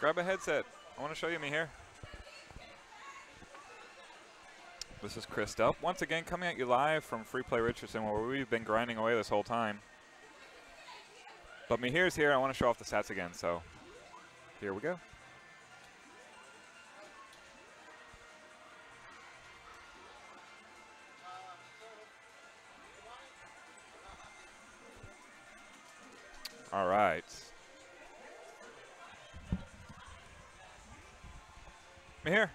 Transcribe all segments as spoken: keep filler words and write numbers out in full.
Grab a headset. I want to show you me here. This is Chris Up. Once again, coming at you live from Free Play Richardson, where we've been grinding away this whole time. But Mihir's here. I want to show off the stats again, so here we go. All right. Mihir.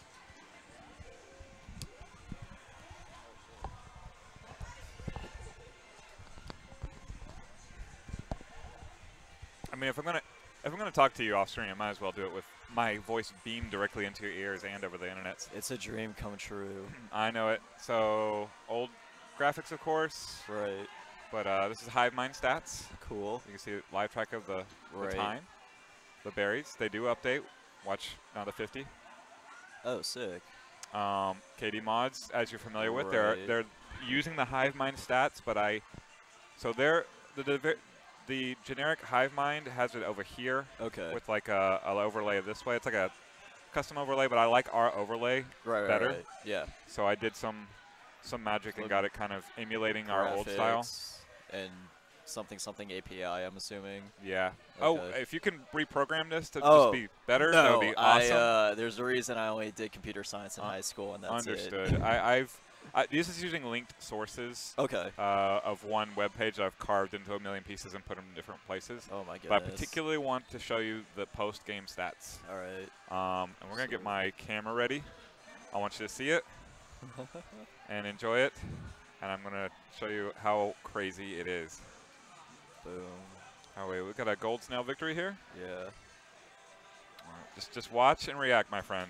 I mean, if I'm gonna if I'm gonna talk to you off screen, I might as well do it with my voice beamed directly into your ears and over the internet. It's a dream come true. I know it. So old graphics, of course. Right. But uh, this is Hive Mind stats. Cool. You can see a live track of the, right. the time, the berries. They do update. Watch now the fifty. Oh, sick. Um, K D mods, as you're familiar with, right. they're they're using the Hive Mind stats, but I so they're the. the The generic Hive Mind has it over here. Okay. With like a, a overlay this way. It's like a custom overlay, but I like our overlay right, better. Right, right. Yeah. So I did some some magic and got it kind of emulating our old Graphics style. And something something A P I, I'm assuming. Yeah. Okay. Oh, if you can reprogram this to oh, just be better, no, that would be awesome. I, uh, there's a reason I only did computer science in uh, high school, and that's understood. it. I, I've I, this is using linked sources. Okay. Uh, of one web page that I've carved into a million pieces and put them in different places. Oh my goodness. But I particularly want to show you the post-game stats. All right. Um, and we're gonna get my camera ready. I want you to see it and enjoy it. And I'm gonna show you how crazy it is. Boom. Oh wait, we got a gold snail victory here. Yeah. All right, just just watch and react, my friend.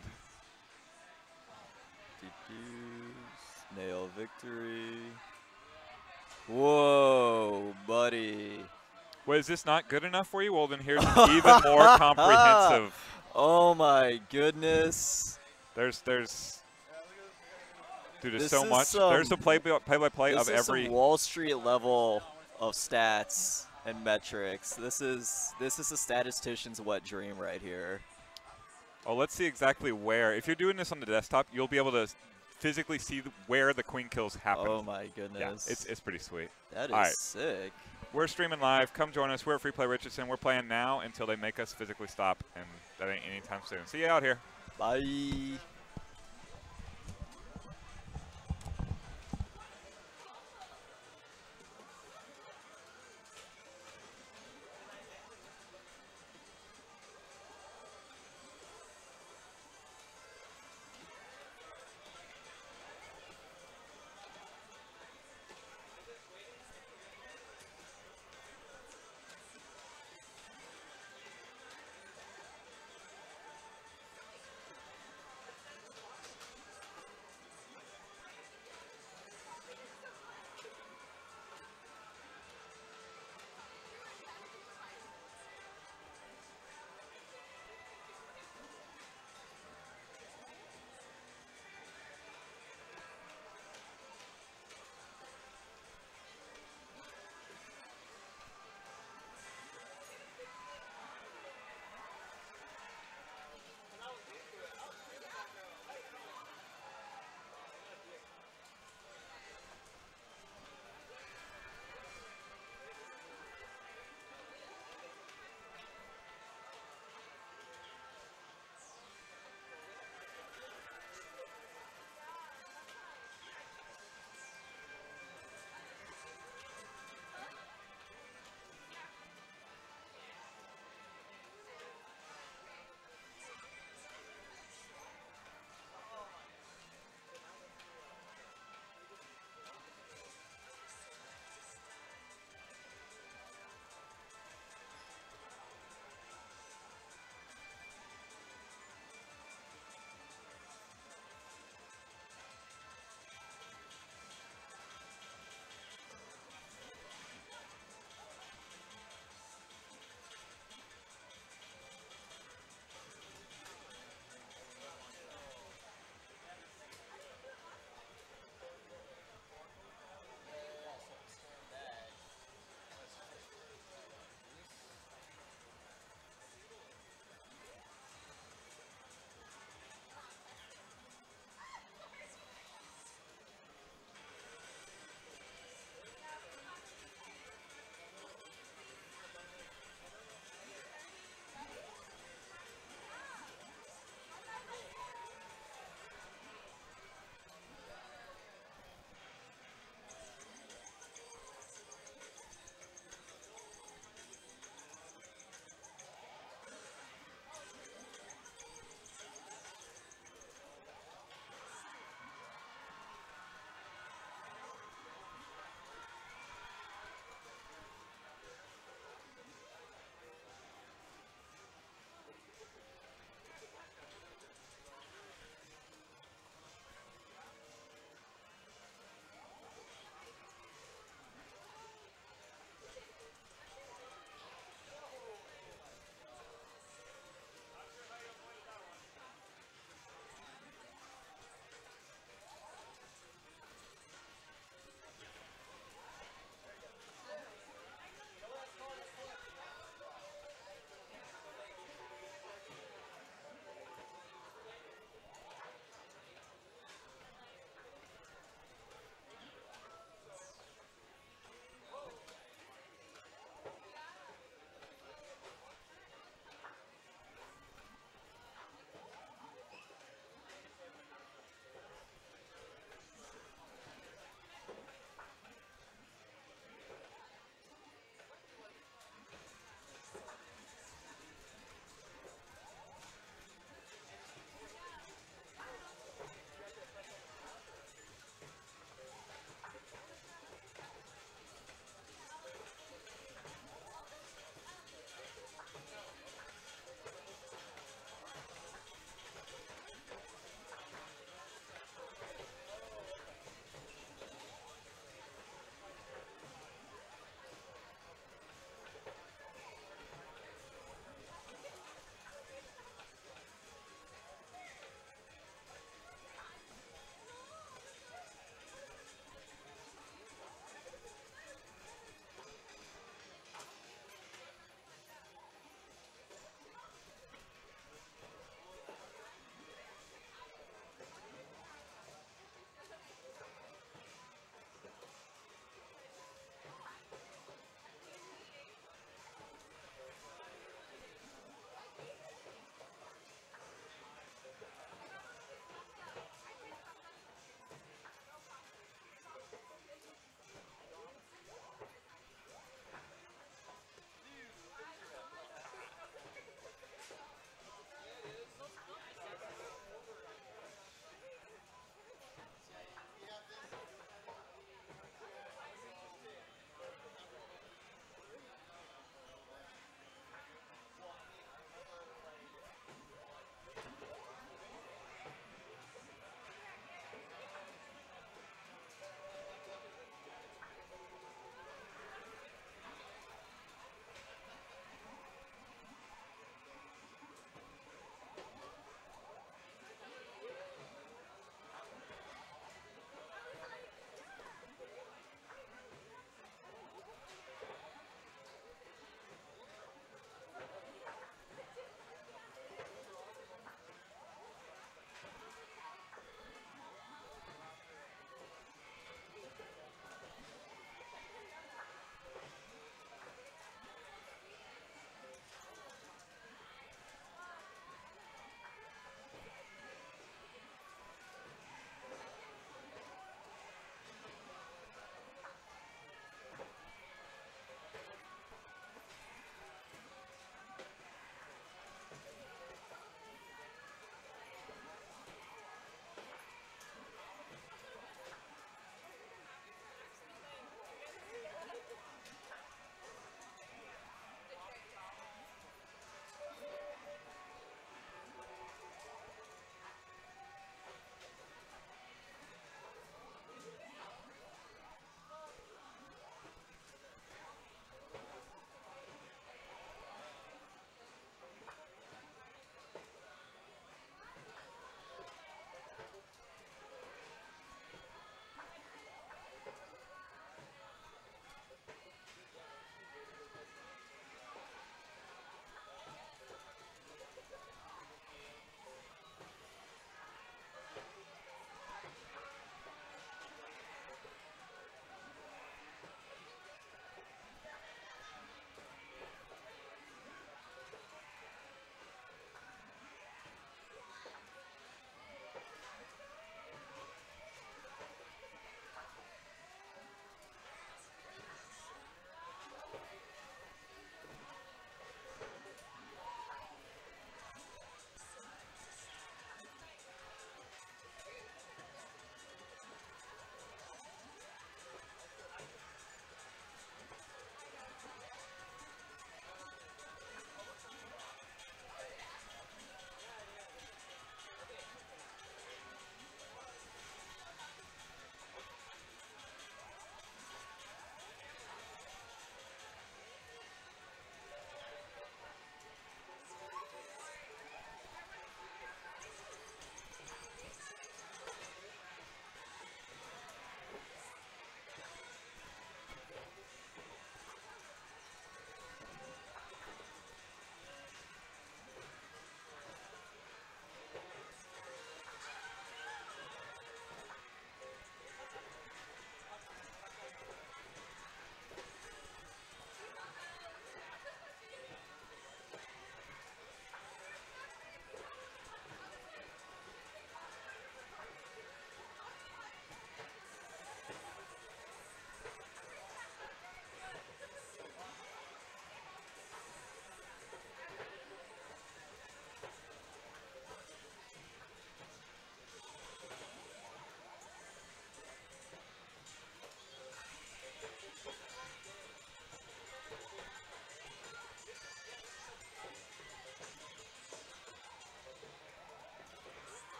Snail victory. Whoa, buddy. Well, is this not good enough for you? Well, then here's an even more comprehensive. Oh my goodness. There's there's. Dude, there's This so is much. some- There's a play by play, by play This of is every. some Wall Street level of stats and metrics. This is this is a statistician's wet dream right here. Oh, let's see exactly where. If you're doing this on the desktop, you'll be able to physically see the, where the queen kills happen. Oh my goodness. Yeah, it's it's pretty sweet. That is All right. sick. We're streaming live. Come join us. We're at Free Play Richardson. We're playing now until they make us physically stop, and that ain't anytime soon. See you out here. Bye.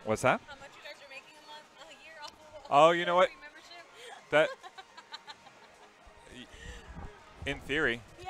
What's that? How much you guys are making a month, a year off of Oh, you know what? free membership? That, in theory, Yeah.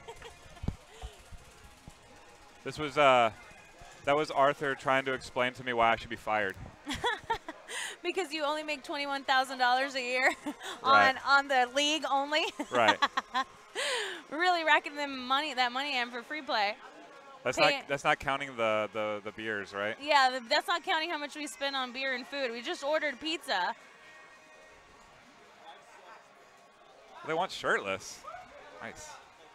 this was uh, that was Arthur trying to explain to me why I should be fired. Because you only make twenty-one thousand dollars a year Right. on on the league only. Right. We're really racking them money that money in for free play. That's Pay- not that's not counting the, the the beers, right? Yeah, th- that's not counting how much we spend on beer and food. We just ordered pizza. They want shirtless. Nice.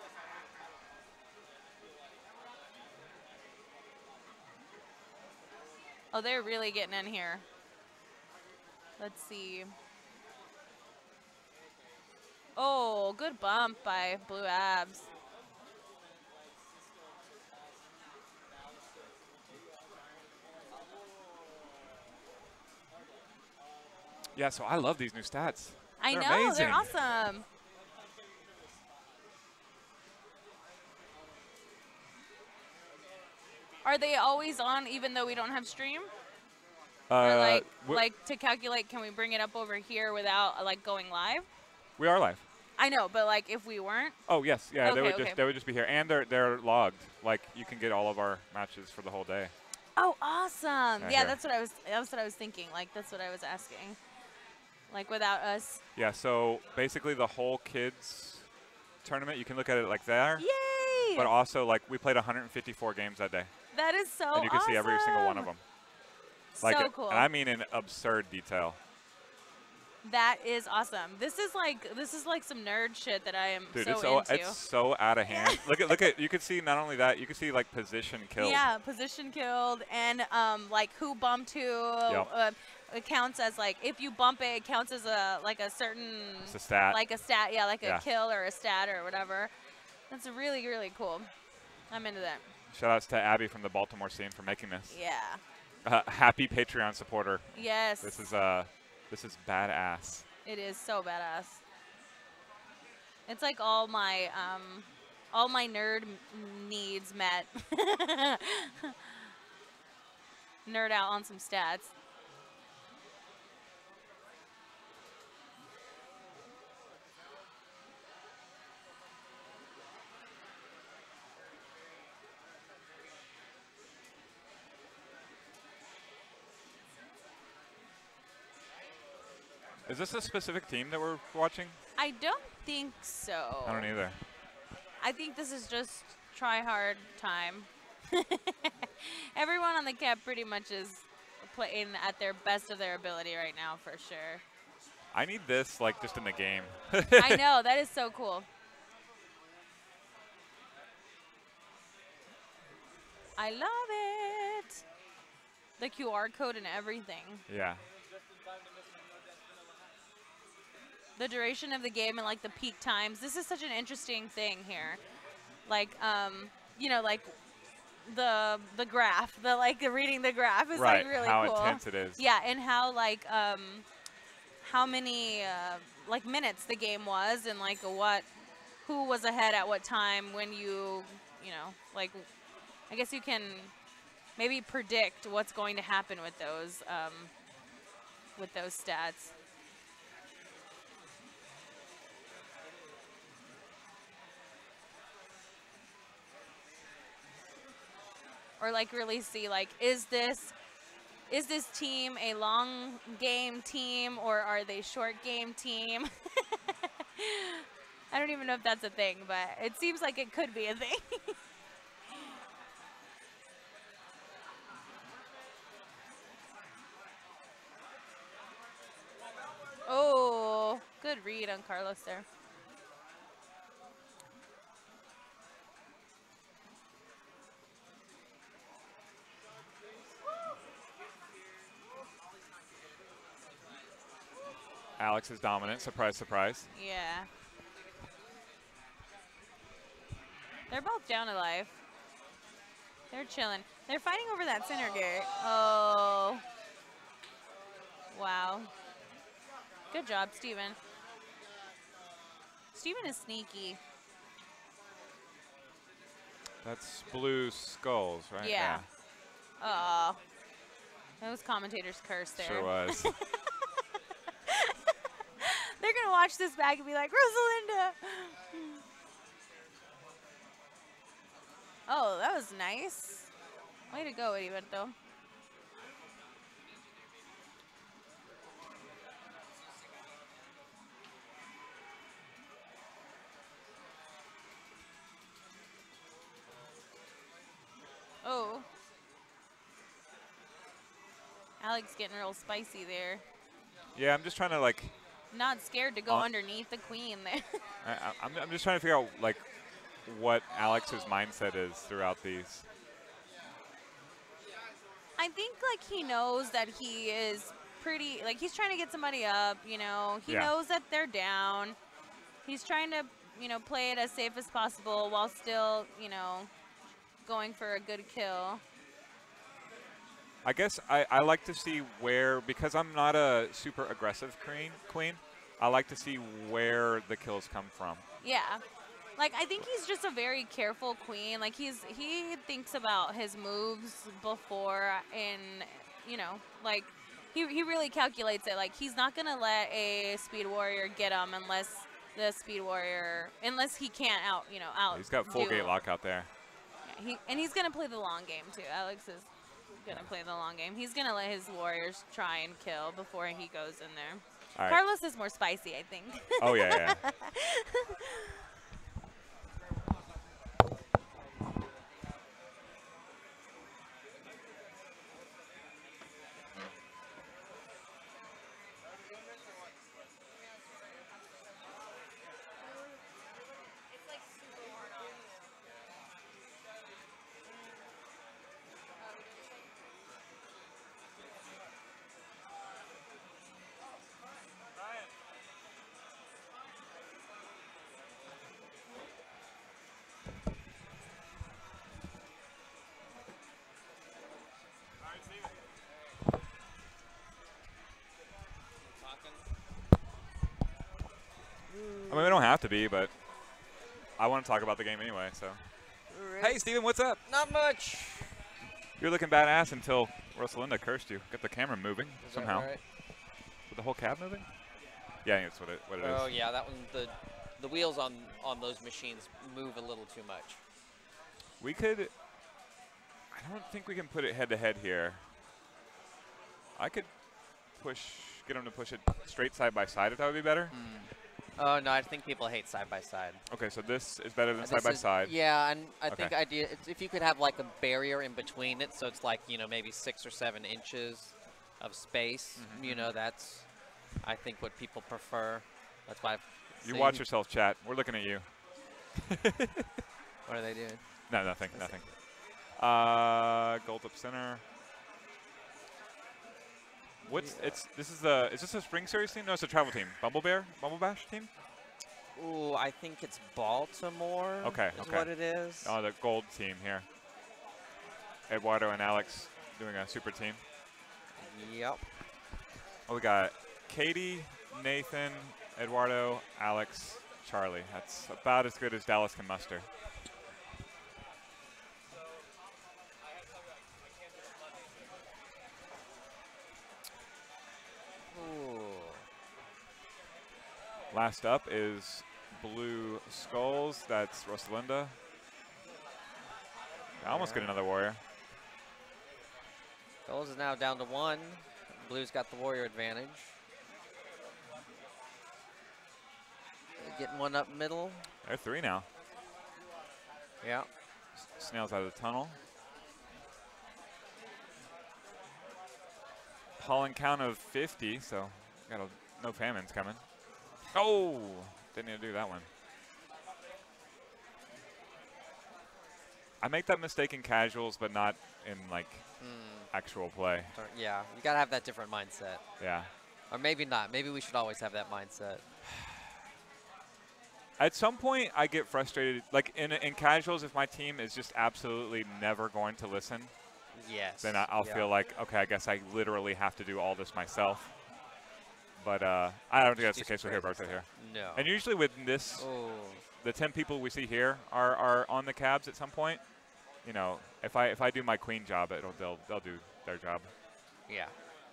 Oh, they're really getting in here. Let's see. Oh, good bump by Blue Abs. Yeah, so I love these new stats. I They're know, amazing. they're awesome. Are they always on even though we don't have stream? Uh, or like we, like to calculate, can we bring it up over here without uh, like going live? we are live. I know, but like if we weren't? Oh yes, yeah, they Okay, would okay. just they would just be here, and they're they're logged. Like you can get all of our matches for the whole day. Oh, awesome. Yeah, Yeah, here. that's what I was that's what I was thinking. Like that's what I was asking. Like without us. Yeah, so basically the whole kids tournament, you can look at it like there, Yay! but also like we played one hundred fifty-four games that day, That is so and you can see every single one of awesome. them. Like, so it- cool. and I mean in absurd detail. That is awesome. This is like this is like some nerd shit that I am Dude, so it's so into. it's so out of hand. look at look at you can see not only that, you can see like position killed. Yeah, position killed, and um, like who bumped who. Yep. Uh, it counts as like if you bump it, it counts as a like a certain It's a stat. like a stat. Yeah, like Yeah. a kill or a stat or whatever. That's really really cool. I'm into that. Shout outs to Abby from the Baltimore scene for making this. Yeah. Uh, happy Patreon supporter. Yes. This is uh this is badass. It is so badass. It's like all my um, all my nerd m- needs met. Nerd out on some stats. Is this a specific team that we're watching? I don't think so. I don't either. I think this is just try hard time. Everyone on the cap pretty much is playing at their best of their ability right now, for sure. I need this like just in the game. I know, that is so cool. I love it. The Q R code and everything. Yeah. The duration of the game and like the peak times. This is such an interesting thing here. Like, um, you know, like the the graph, the like the reading the graph is Right. like really How cool. intense it is. Yeah, and how like um, how many uh, like minutes the game was, and like what, who was ahead at what time when you, you know, like, I guess you can maybe predict what's going to happen with those um, with those stats. Or like really see like, is this is this team a long game team or are they short game team? I don't even know if that's a thing, but it seems like it could be a thing. Oh, good read on Carlos there. Alex is dominant. Surprise, surprise. Yeah. They're both down to life. They're chilling. They're fighting over that center gate. Oh. Wow. Good job, Steven. Steven is sneaky. That's blue skulls, right? Yeah. Oh. That was commentator's curse there. Sure was. They're going to watch this back and be like, Rosalinda. Oh, that was nice. Way to go, Heriberto. Oh. Alex getting real spicy there. Yeah, I'm just trying to, like... Not scared to go uh, underneath the queen there. I, I'm, I'm just trying to figure out, like, what Alex's mindset is throughout these. I think, like, he knows that he is pretty, like, he's trying to get somebody up, you know. He Yeah. knows that they're down. He's trying to, you know, play it as safe as possible while still, you know, going for a good kill. I guess I, I like to see where, because I'm not a super aggressive queen, queen, I like to see where the kills come from. Yeah. Like, I think he's just a very careful queen. Like, he's he thinks about his moves before and, you know, like, he, he really calculates it. Like, he's not going to let a Speed Warrior get him unless the Speed Warrior, unless he can't out, you know, out. He's got full gate lock out there. Yeah, he, and he's going to play the long game, too. Alex is going to play the long game. He's going to let his Warriors try and kill before he goes in there. All right. Carlos is more spicy, I think. Oh, yeah, yeah. I mean, we don't have to be, but I want to talk about the game anyway, so. Hey, Steven, what's up? Not much. You're looking badass until Rosalinda cursed you. Got the camera moving Is somehow. That right? With the whole cab moving? Yeah, that's what it, what it Oh is. yeah, that one. The the wheels on on those machines move a little too much. We could. I don't think we can put it head to head here. I could push, get them to push it straight side by side if that would be better. Mm. Oh no, I think people hate side by side. Okay, so this is better than Uh, side this by is- side. Yeah, and I Okay. think idea it's if you could have like a barrier in between it, so it's like you know maybe six or seven inches of space. Mhm. You know, that's I think what people prefer. That's why. I've You seen- watch yourself, chat. We're looking at you. What are they doing? No, nothing, nothing. Uh, gold up center. What's it's? This is the. Is this a spring series team? No, it's a travel team. Bumble Bear, Bumble Bash team. Ooh, I think it's Baltimore. Okay, is okay. what it is. Oh, the gold team here. Eduardo and Alex doing a super team. Yep. Oh, we got Katie, Nathan, Eduardo, Alex, Charlie. That's about as good as Dallas can muster. Ooh. Last up is Blue Skulls. That's Rosalinda. I almost get another warrior. Goals is now down to one. Blue's got the warrior advantage. Getting one up middle. They're three now. Yeah. S- Snails out of the tunnel. Pollen count of fifty, so got a, no famines coming. Oh, didn't need to do that one. I make that mistake in casuals, but not in like Mm. actual play. Or- Yeah, you gotta have that different mindset. Yeah. Or maybe not. Maybe we should always have that mindset. At some point, I get frustrated. Like in in casuals, if my team is just absolutely never going to listen, Yes. then I, I'll yeah. feel like, okay, I guess I literally have to do all this myself. But uh, I don't think that's Do the case some with crazy Heriberto here. No. And usually with this, Oh. the ten people we see here are, are on the cabs at some point. You know, if I if I do my queen job, it'll they'll they'll do their job. Yeah.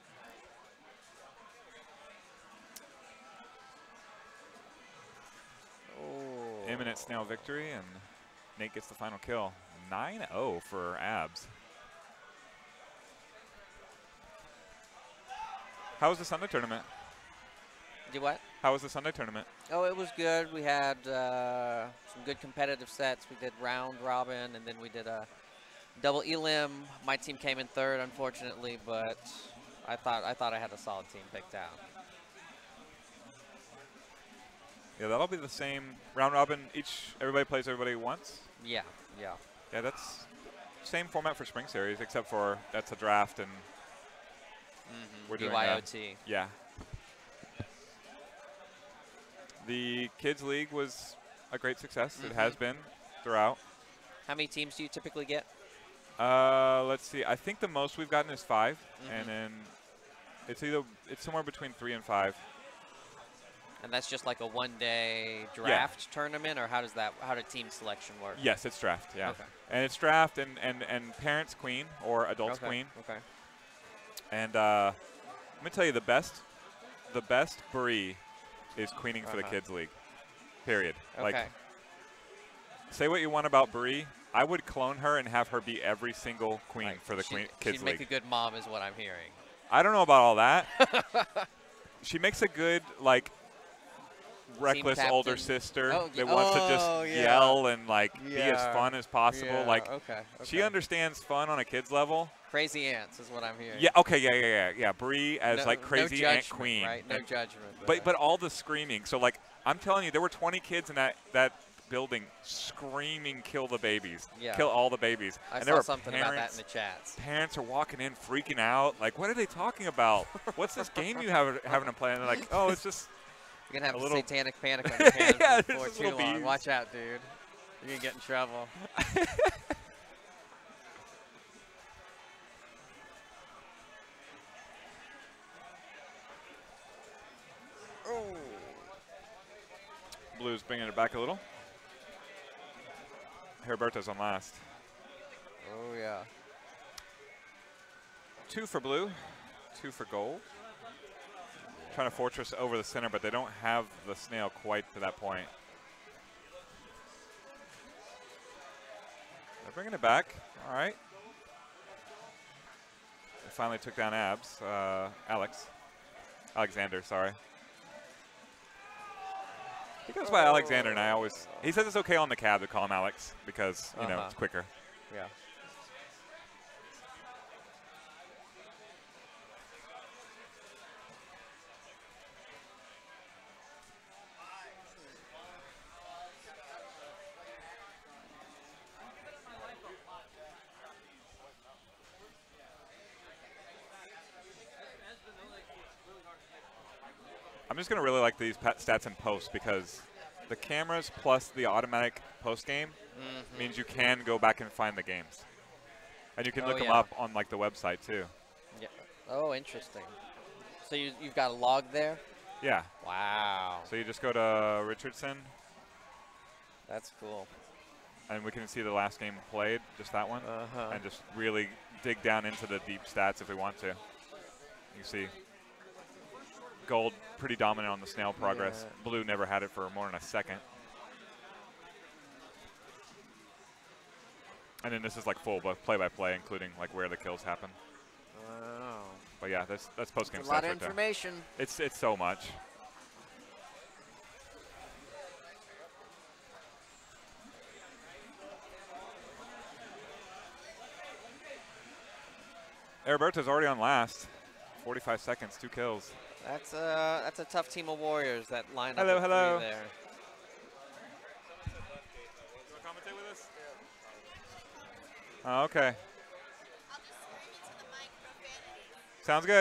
Oh. Imminent Snail victory, and Nate gets the final kill. nine oh for Abs. How was the Sunday tournament? Do what? How was the Sunday tournament? Oh, it was good. We had uh, some good competitive sets. We did round robin, and then we did a double elim. My team came in third, unfortunately, but I thought I thought I had a solid team picked out. Yeah, that'll be the same round robin. Each everybody plays everybody once. Yeah, yeah. Yeah, that's same format for spring series, except for that's a draft and Mm-hmm. we're doing B Y O that. T. Yeah. The Kids League was a great success. Mm-hmm. It has been throughout. How many teams do you typically get? Uh, let's see. I think the most we've gotten is five, Mm-hmm. and then it's either it's somewhere between three and five. And that's just like a one-day draft tournament, or how does that? How did team selection work? Yes, it's draft. Yeah, Okay. and it's draft and and and parents queen or adults Okay. queen. Okay. And uh, let me tell you, the best, the best Bree is queening for the Uh-huh. Kids League. Period. Okay. Like, say what you want about Bree, I would clone her and have her be every single queen Like, for the she, queen, Kids she'd League. make a good mom, is what I'm hearing. I don't know about all that. She makes a good, like, reckless older captain. sister Oh, that y- wants to oh, just yeah. yell and like be as Yeah. fun as possible. Yeah, Like, okay, she okay. understands fun on a kid's level. Crazy ants is what I'm hearing. Yeah. Okay. Yeah. Yeah. Yeah. Yeah. Bree as no, like crazy no Aunt judgment, Queen. Right? No And- judgment. But but all the screaming. So like I'm telling you, there were twenty kids in that that building screaming, "Kill the babies! Yeah. Kill all the babies!" I and saw there were something parents, about that in the chats. Parents are walking in, freaking out. Like, what are they talking about? What's this game you have having to play? And they're like, "Oh, it's just." You're gonna have a a, little- satanic panic on your hands Yeah, before there's too little long. bees. Watch out, dude. You're gonna get in trouble. Oh. Blues bringing it back a little. Heriberto's on last. Oh yeah. Two for blue, two for gold. Trying to fortress over the center, but they don't have the snail quite to that point. They're bringing it back. All right. They finally took down Abs. Uh, Alex. Alexander, sorry. He goes by Alexander, and I always, he says it's okay on the cab to call him Alex because, you know, Uh-huh. it's quicker. Yeah. I'm just going to really like these pat stats in post because the cameras plus the automatic post game Mm-hmm. means you can go back and find the games. And you can Oh, look them yeah. up on like the website too. Yeah. Oh, interesting. So you, you've got a log there? Yeah. Wow. So you just go to Richardson That's cool. and we can see the last game played, just that one, Uh-huh. and just really dig down into the deep stats if we want to. You see gold pretty dominant on the snail progress. Yeah. Blue never had it for more than a second. And then this is like full play-by-play, including like where the kills happen. Wow. But yeah, that's that's post-game That's stats a lot of right there. information. It's it's so much. Heriberto's already on last. forty-five seconds, two kills. That's a that's a tough team of warriors that line up. Hello, with hello. three there. You want to commentate with us? Oh, okay. Sounds good.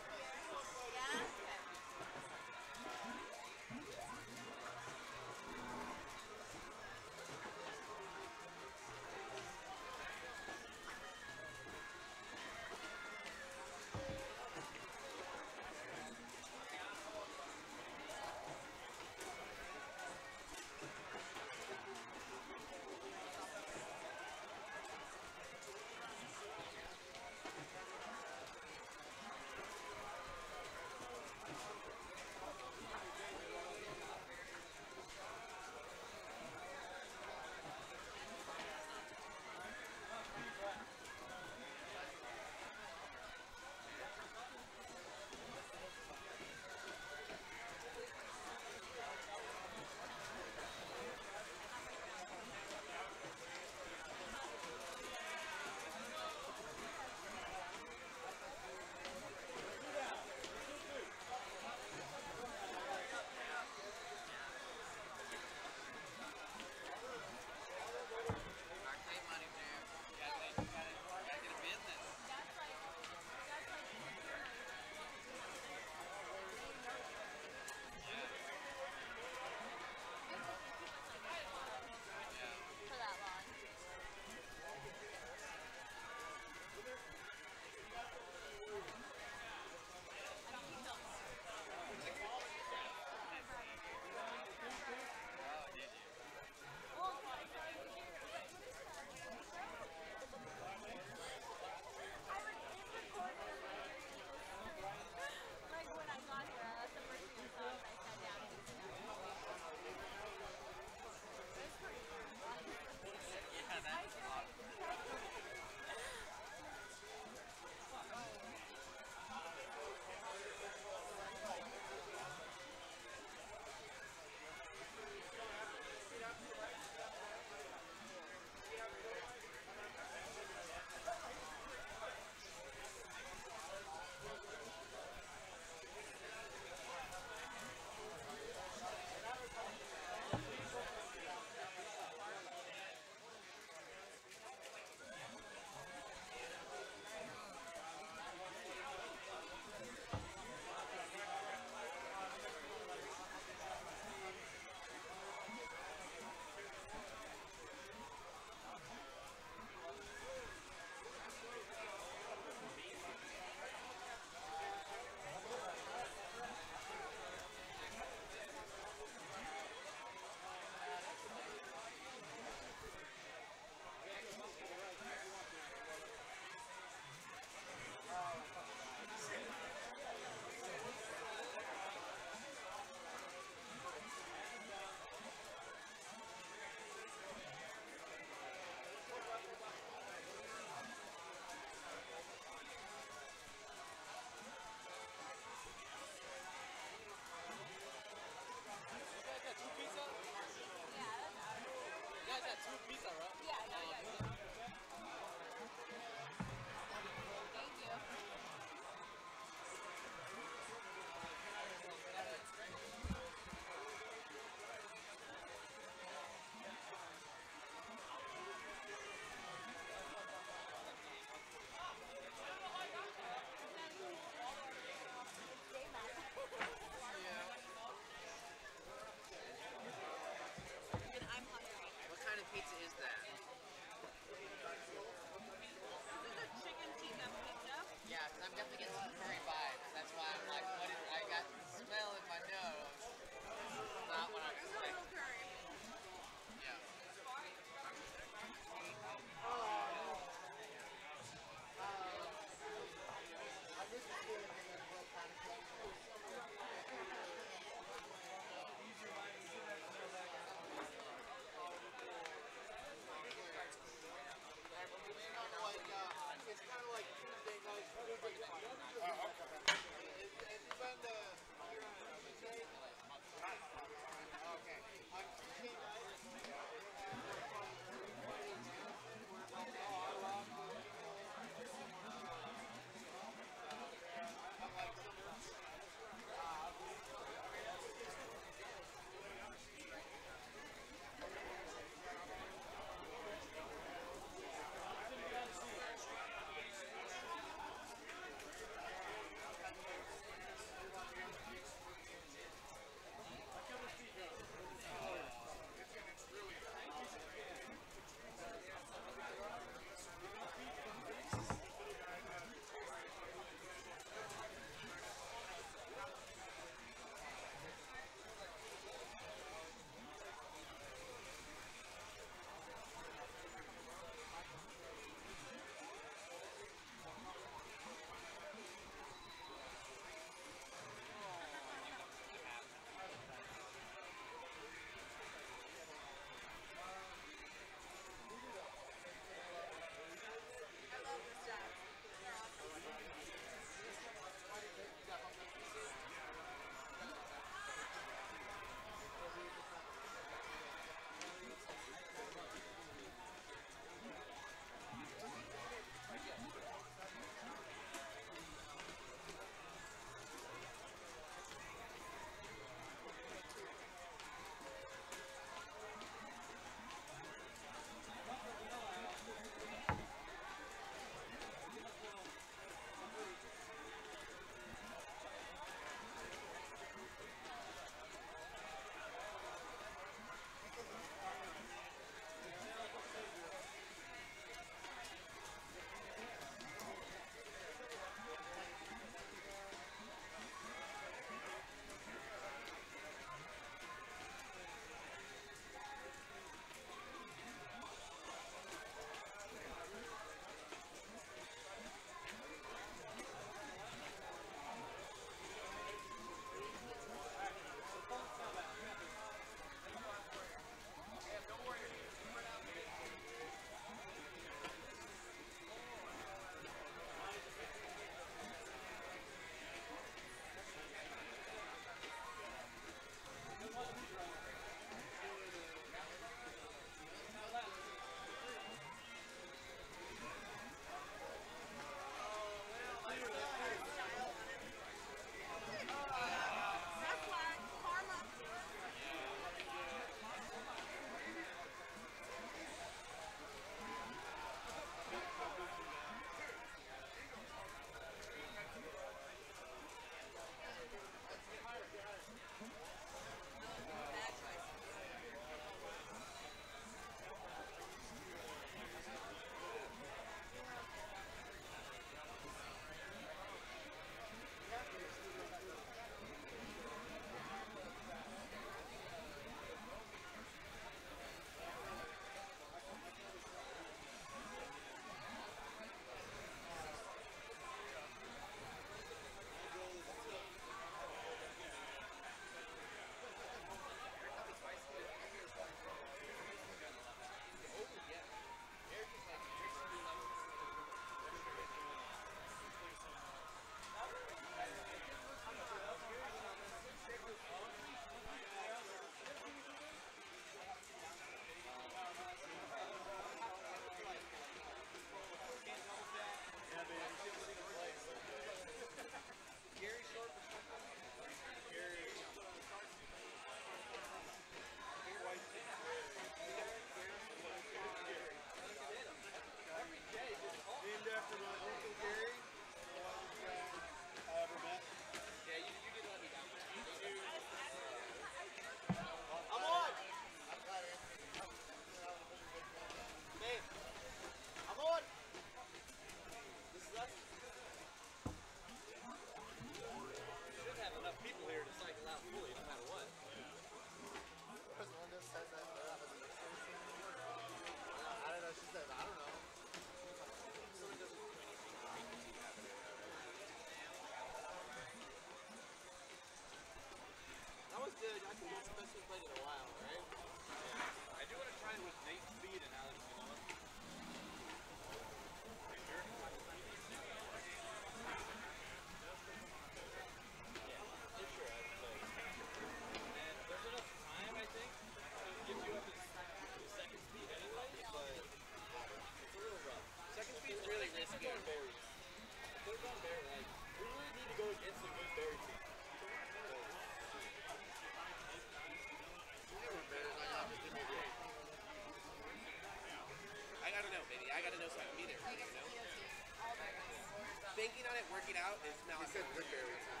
working out is now. He said good every time.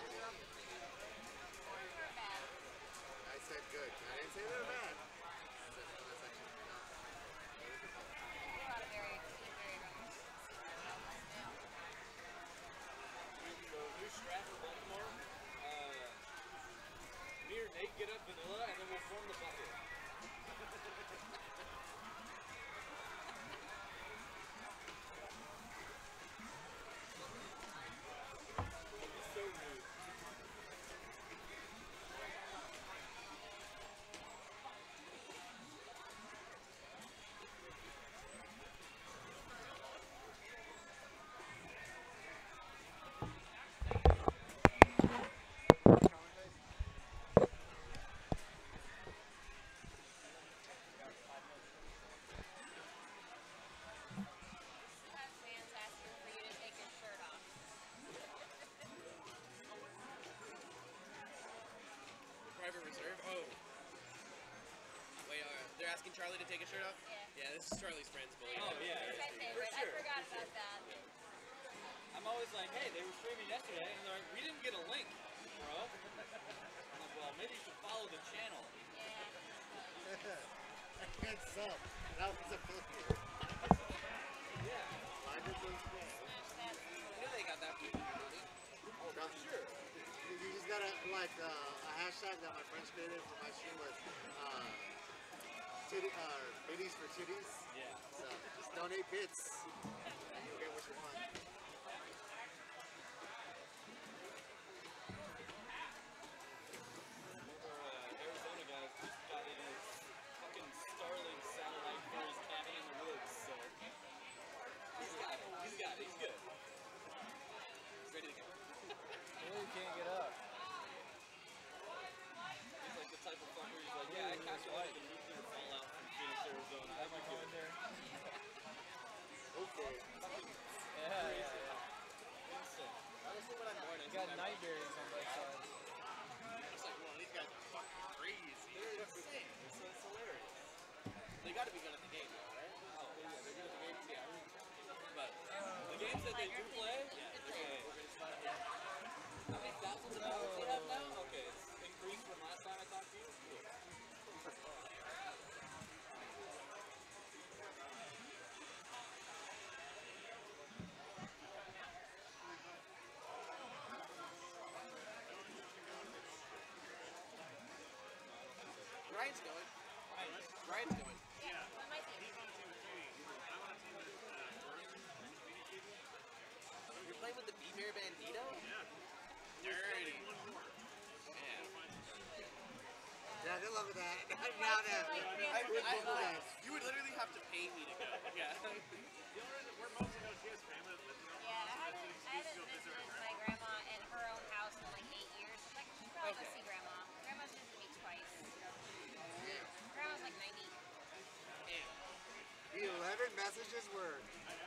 I said good. I didn't say they're bad. Me or Nate get up vanilla and then we'll form the bucket. It's so new. Private reserve? Oh. Wait, uh, they're asking Charlie to take his shirt off? Yeah. Yeah, this is Charlie's friends, believe Oh, it. yeah. My favorite. For sure. I forgot about that. I'm always like, hey, they were streaming yesterday, and they're like, we didn't get a link, bro. I'm like, well, maybe you should follow the channel. I can't sub. That was a filter. Yeah. Why did those play? I knew they got that from you. Oh, no. Sure. You just gotta, like, uh, a hashtag that my friends created for my stream was, uh, titty, uh, biddies for titties. Yeah. So, just donate bits. You'll get what you want. Uh, Arizona guys just got in his fucking Starlink satellite for his cabin in the woods, so he's got it. He's got it. He's good. He's ready to go. Really can't get up. He's like the type of fucker. He's like, yeah, I calculated the nuclear fallout from Phoenix, Arizona. Am I going there? Okay. Yeah, yeah, yeah. Insane. Honestly, when I'm born, I You got night berries on both sides. It's like, well, these guys are fucking crazy. They're insane. It's, it's hilarious. They gotta be good at the game, though, right? Oh, yeah, they're good at the games, yeah. But the games that they do play, yeah, they're good. How many thousands of dollars do you have now? Okay, it's increased from last time I talked to you. Cool. Ryan's going. Ryan's going. Yeah, that might be. You're playing with the B-Bear Bandito? Yeah. Dirty. Yeah. Yeah, good luck with that. Now, now. I, I, I, you would literally have to pay me to go. Yeah. We're mostly going to see his family. Yeah, I haven't, I haven't visited my grandma in her own house in like eight years. She's like, you should probably go see grandma. Grandma's visited me twice. Yeah. Grandma's like ninety. Yeah. The eleven messages were.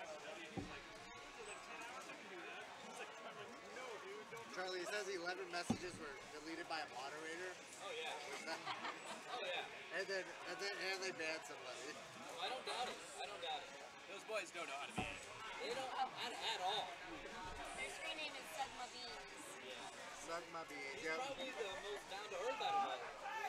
Charlie, it says the eleven messages were deleted by a moderator. Oh, yeah. Oh, yeah. And then, and then, and they banned somebody. Well, I don't doubt it. I don't doubt it. Those boys don't know how to be. They don't at, at all. Their screen name is Sugma Beans. Suck my beans. He's Yep. probably the most down to earth out of all.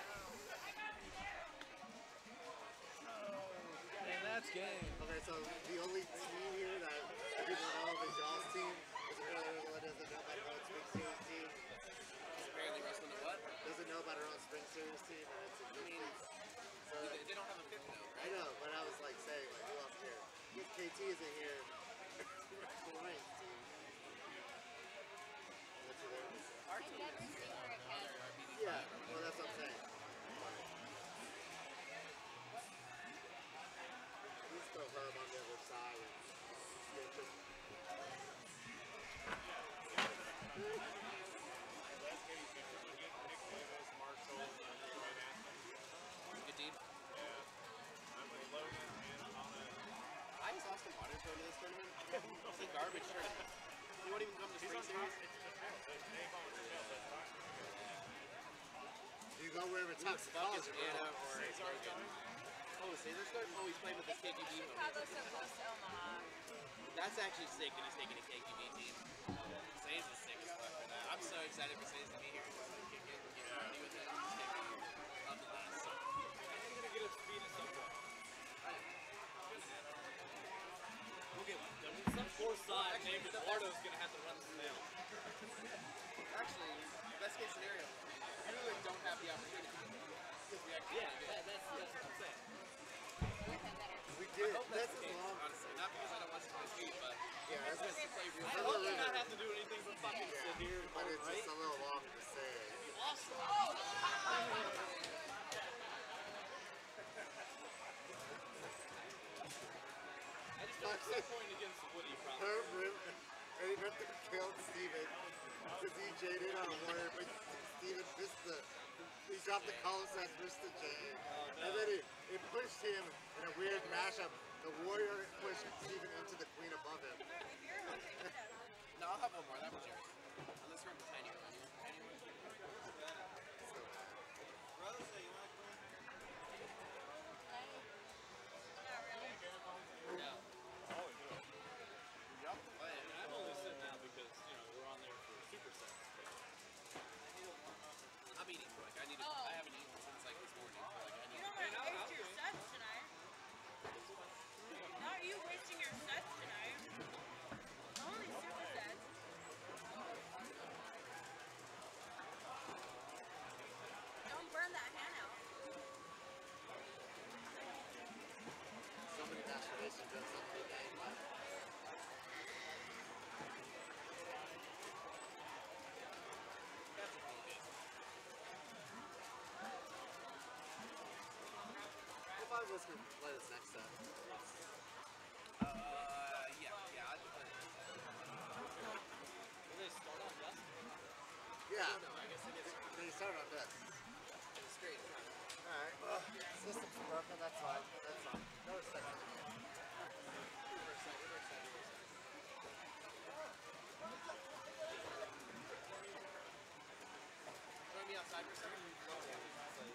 And that's game. Okay, so the only team here that people know is y'all's team. Doesn't really know doesn't know about our own Spring Series team. Apparently wrestling the what? Doesn't know about our own Spring Series team, and it's a good team. So They, they don't have a fifth though, I right? know, but I was like saying, like, who else here? If K T isn't here, Ryan's team. That's who they're missing. Our I've team never is seen her at camp. Yeah, well, that's what I'm saying. Let's throw Herb on the other side. And get just good team. Why is Austin Waters going to this tournament? It's a garbage tournament. He won't even come to Spring Series. you go wherever Tuck's calls it, Anna bro. or oh, Caesar's going? Oh, he's playing with the K Q B. Chicago's so close to Omaha. That's actually sick that he's taking a K Q B team. excited for Says to be here. Just like kick it, get rowdy with it, and just take it on the last. So. I'm gonna get up to speed at some point. We'll get one. Some poor side named Eduardo's gonna have to run the snail. Actually, best case scenario, you really don't have the opportunity. Because we actually Yeah, that, that's, that's what I'm saying. We did. I hope that's That's the case, long. honestly. Not because I don't want to play speed, but Yeah, that's just just, to play real I It's a hope little- you not have to do anything but fucking sit here and but hold, it's right? just a little long to say. I just don't see a point against Woody, probably. Herb Rim, and he meant to kill Steven because he jaded on Warrior, but Steven missed the, he dropped the call sign, missed the J. And then he, it pushed him in a weird mashup. The Warrior pushed Steven into the Queen above him. No, I'll have one more. That was yours. Unless you're in the tiny one. Anyone? So bad. No. Yup. I'm only sitting now because, you know, we're on there for supersets. I'm eating quick. I need to, Oh. I haven't eaten since like this morning. So, like, I need You to. don't want to I'll- waste I'll your do it. sets tonight. Not you wasting your sets tonight. Only super sets. Don't burn that hand out. So many masturbation jokes on the game. That's a cool game. If I was going to play this next set, Uh, yeah, yeah, I'd play it. Will they start on dust? yeah, No, I guess it is. they start on this. It's straight. Alright, well, system's broken, that's fine, that's fine. No respect for the game. Reverse side, reverse side, reverse side. Throw me outside for a second.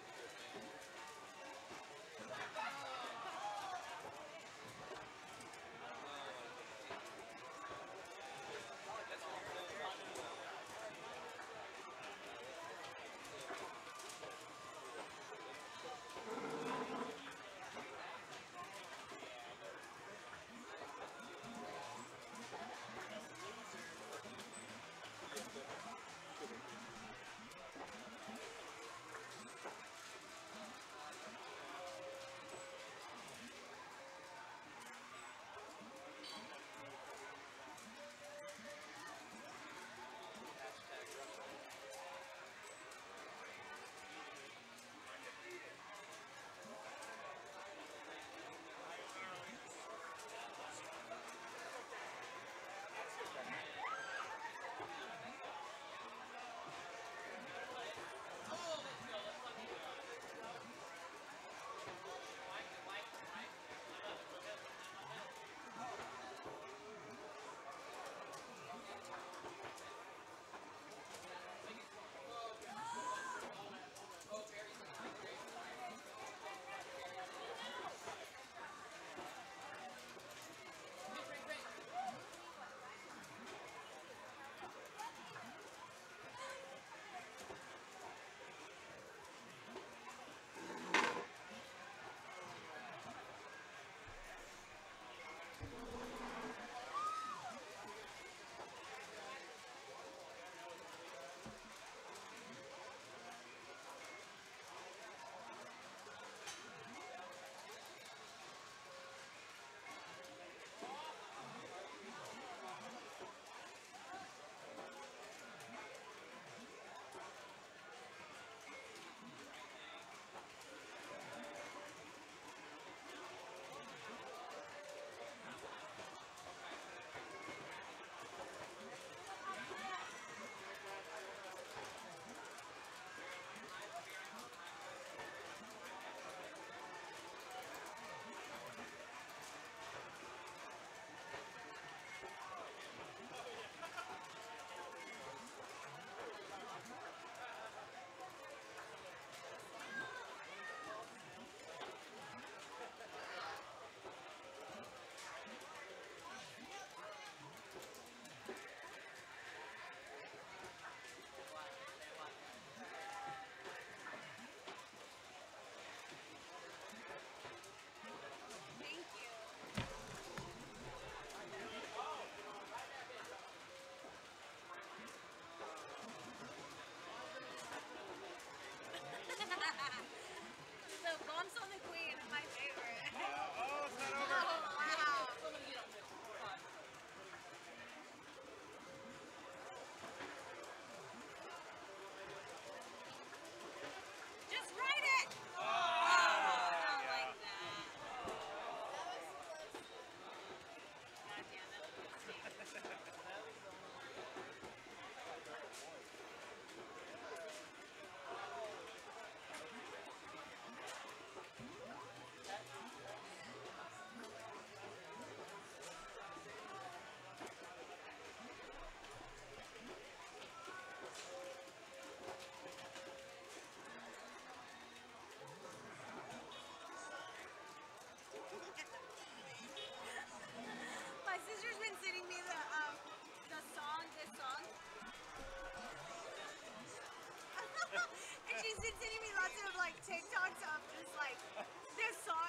he's been sending me lots of like TikToks of just like this song.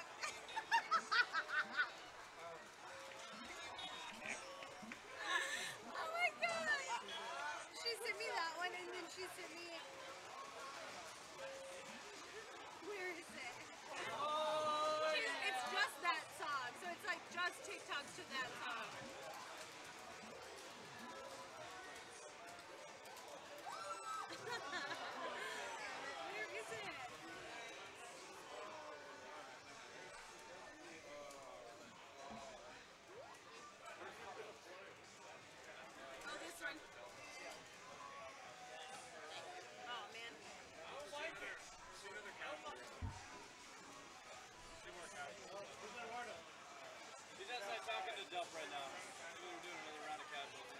Oh my god! She sent me that one, and then she sent me. Where is it? She- it's just that song, so it's like just TikToks to that song. Where is it? Oh, this one. Oh man. He's outside talking to Duff right now. We're doing another round of casuals.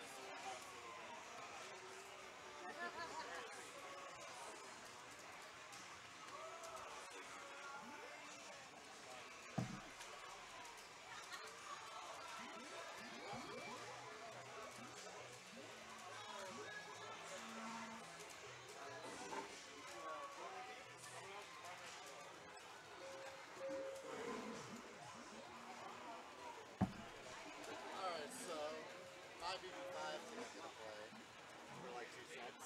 Alright, so my B B five is gonna play for like two sets.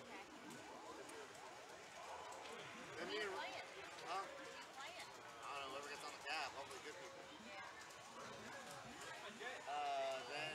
Then you, huh? I don't know, whoever gets on the cab, hopefully good people. Uh, then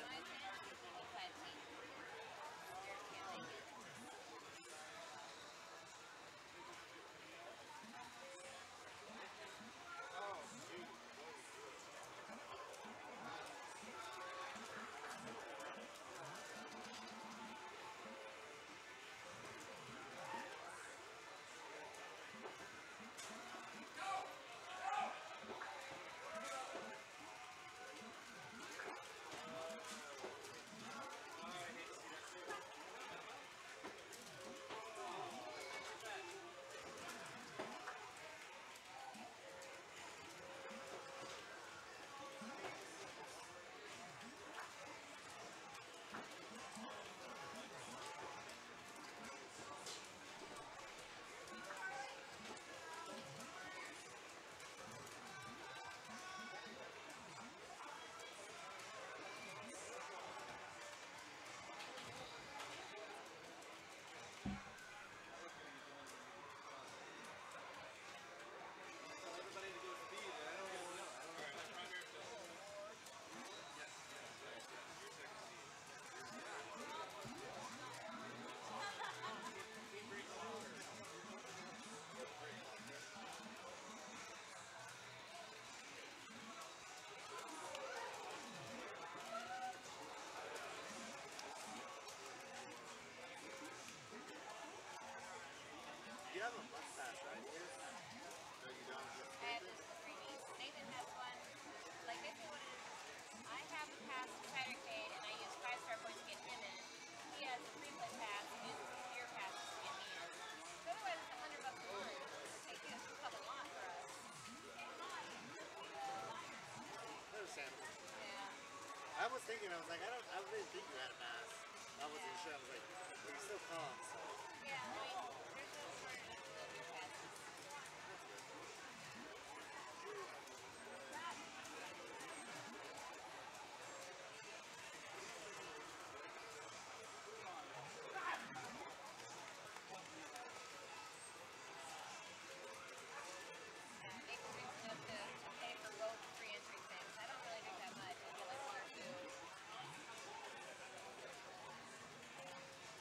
you have a bus pass right here. No, you don't. You have to pay this? Nathan has one. Like basically what it is, I have a pass to Cidercade and I use five star points to get him in. He has a free play pass and uses his beer passes to get me in. So otherwise it's a hundred bucks a month. It takes up a lot for us. Understandable. Yeah. I was thinking, I was like, I don't, I really think you had a pass. I wasn't sure. I was like, well, you still come, so. Yeah, I mean, there's no shortage of beer passes. Nathan drinks enough to, to pay for both free entry things. I don't really drink that much. I get like one or two.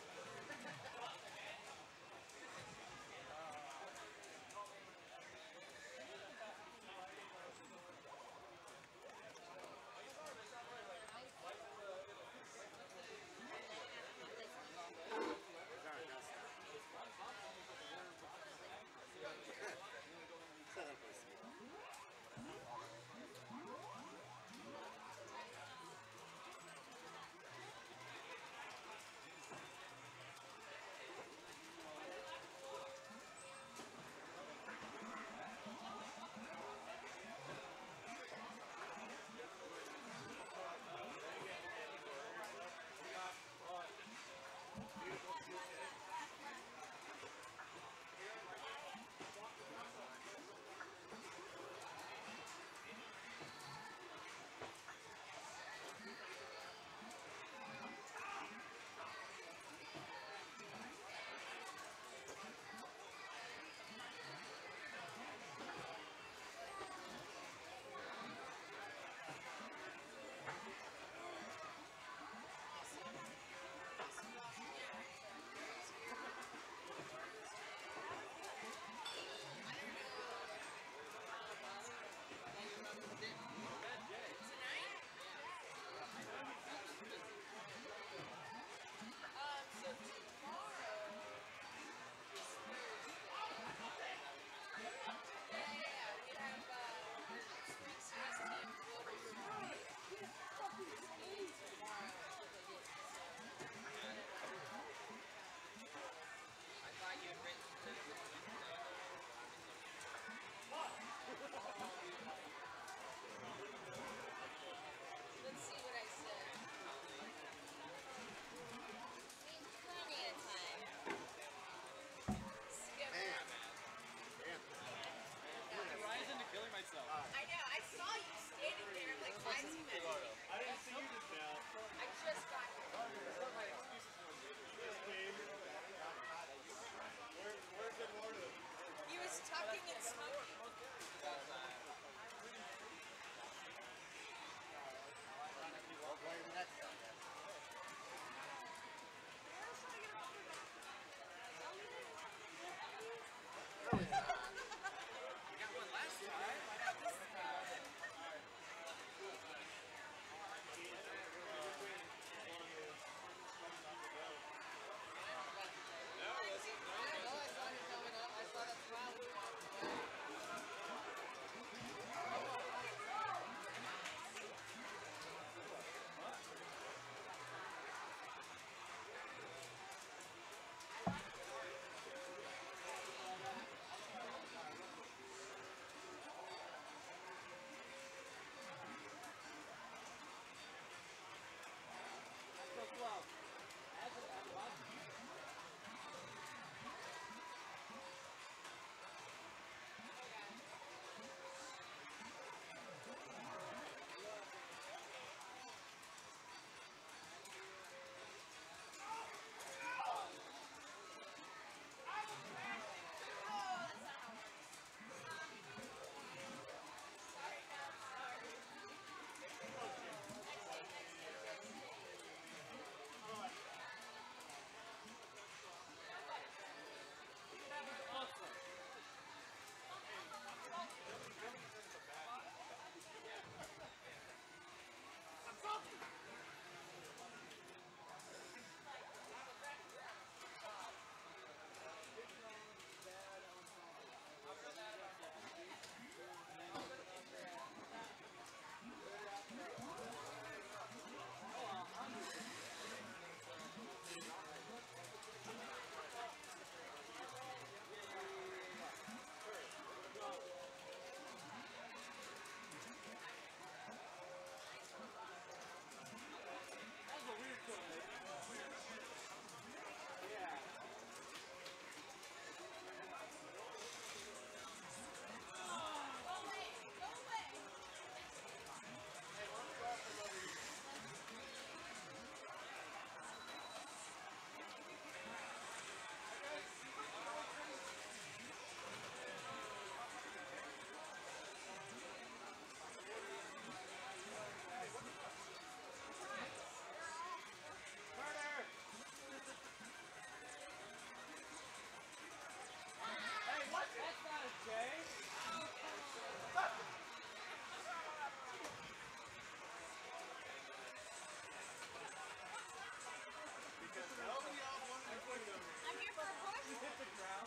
I'm here for a push. You hit the ground.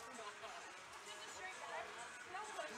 Just a straight cut. No push.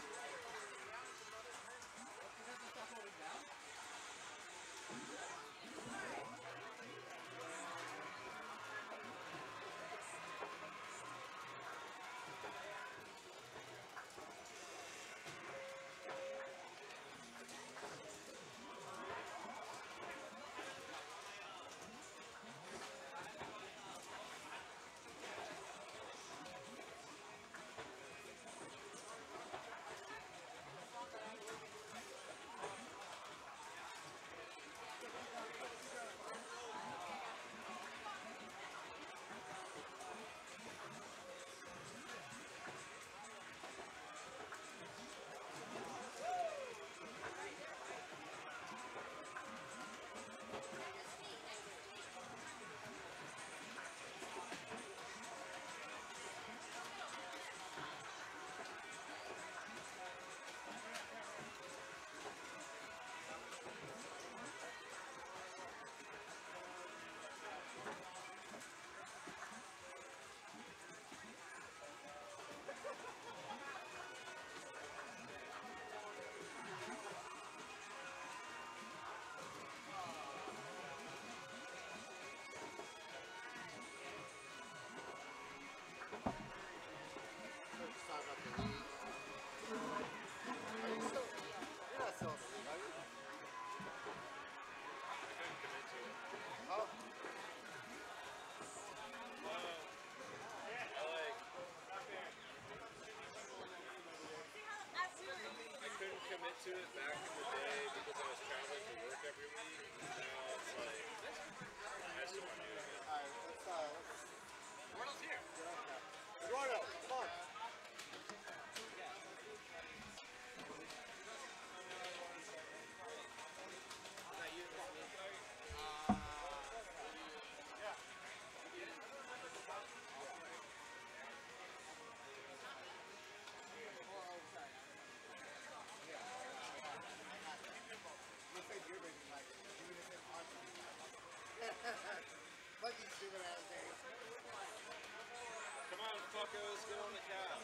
Commit to it back in the day because I was traveling to work every week. Now it's like, I just want to do it. Alright, let's, uh, let's... Eduardo's here. Eduardo, come on. fuckos, get on the couch.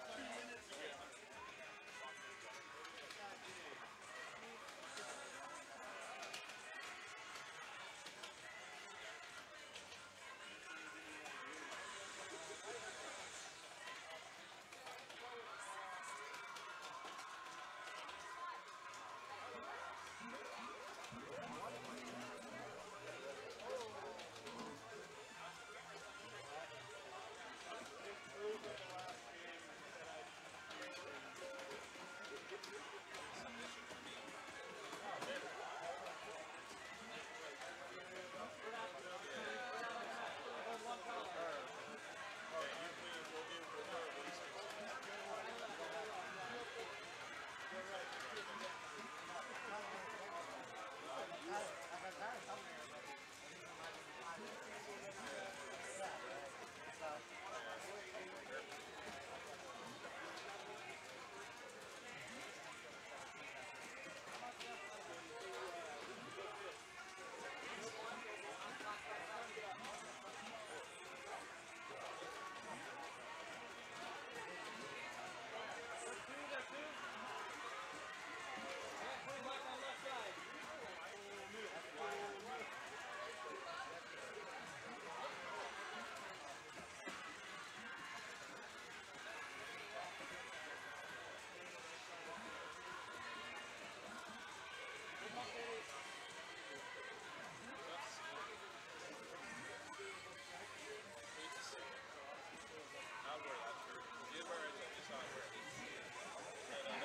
I'll wear that shirt. You wear it, just how I wear it. And, uh,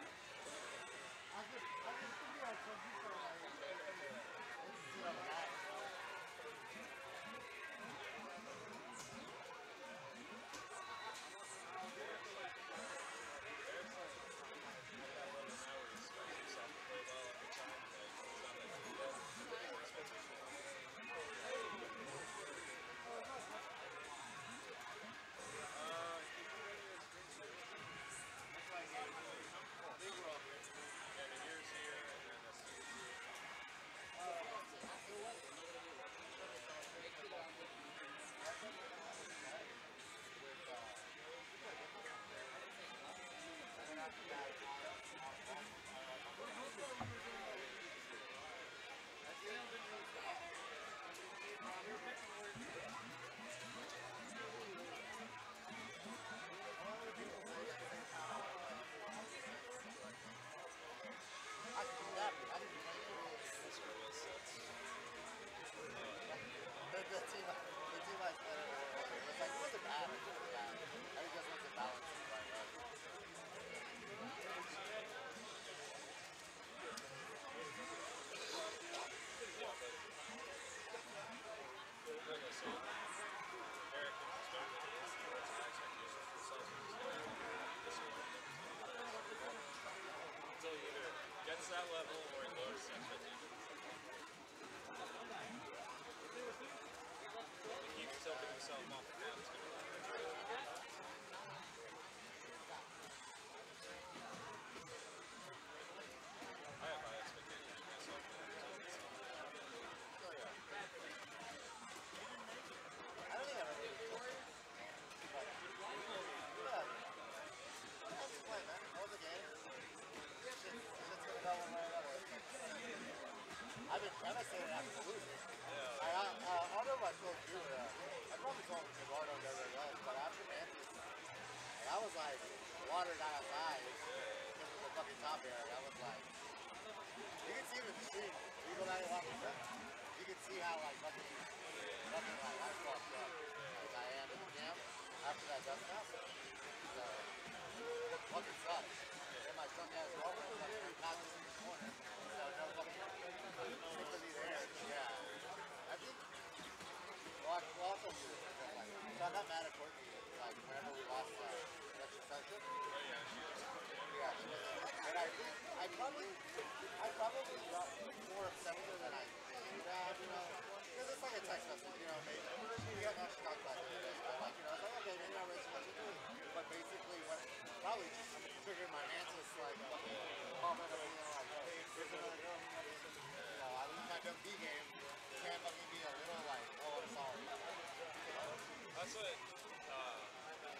I could, I could be like some people like, it's you know, that. I can do that, but I didn't play it. that's where Will sits. The, the team, the team I played it was like, it wasn't bad, it wasn't bad. I think just wasn't balanced right, right. Like I said, Eric can start with his expectations for himself. Until he either gets that level or he lowers his expectations. He keeps tilting himself off the ground. It's gonna I have high expectations for myself. Oh, yeah. I don't think I've ever really told you. But, yeah. That's the play, man. That was a game. Shit, shit's gonna go one way or another. I've been devastated after losing. Yeah. I, uh, uh, I don't know if I told you, uh, I probably told Eduardo and everybody else, but after Memphis, like, I was like watered out outside because of the fucking top area. I was like, you can see it in the stream. You go down and watch the you can see how like fucking, fucking like I fucked up as I am in the camp after that dust up. So, fucking sucks. And my drunk ass girlfriend was like three passes in the corner. So no fucking sympathy there. Yeah. I think, well, I, well, I'll tell you this. Like, so I got mad at Courtney, like, whenever we lost uh, Richardson. Yeah, she was, and I think I probably, I probably got more upset with her than I should have, you know, because it's like a text message, you know, maybe, we got not talked about it today, but like, you know, it's like, okay, maybe I read too much into it, but basically what, probably just triggered my mantis, like, fucking comment of, you know, like, oh, here's another girl, you know, I lose my dumb B game, can't fucking be a little like, oh, I'm sorry. That's what, uh,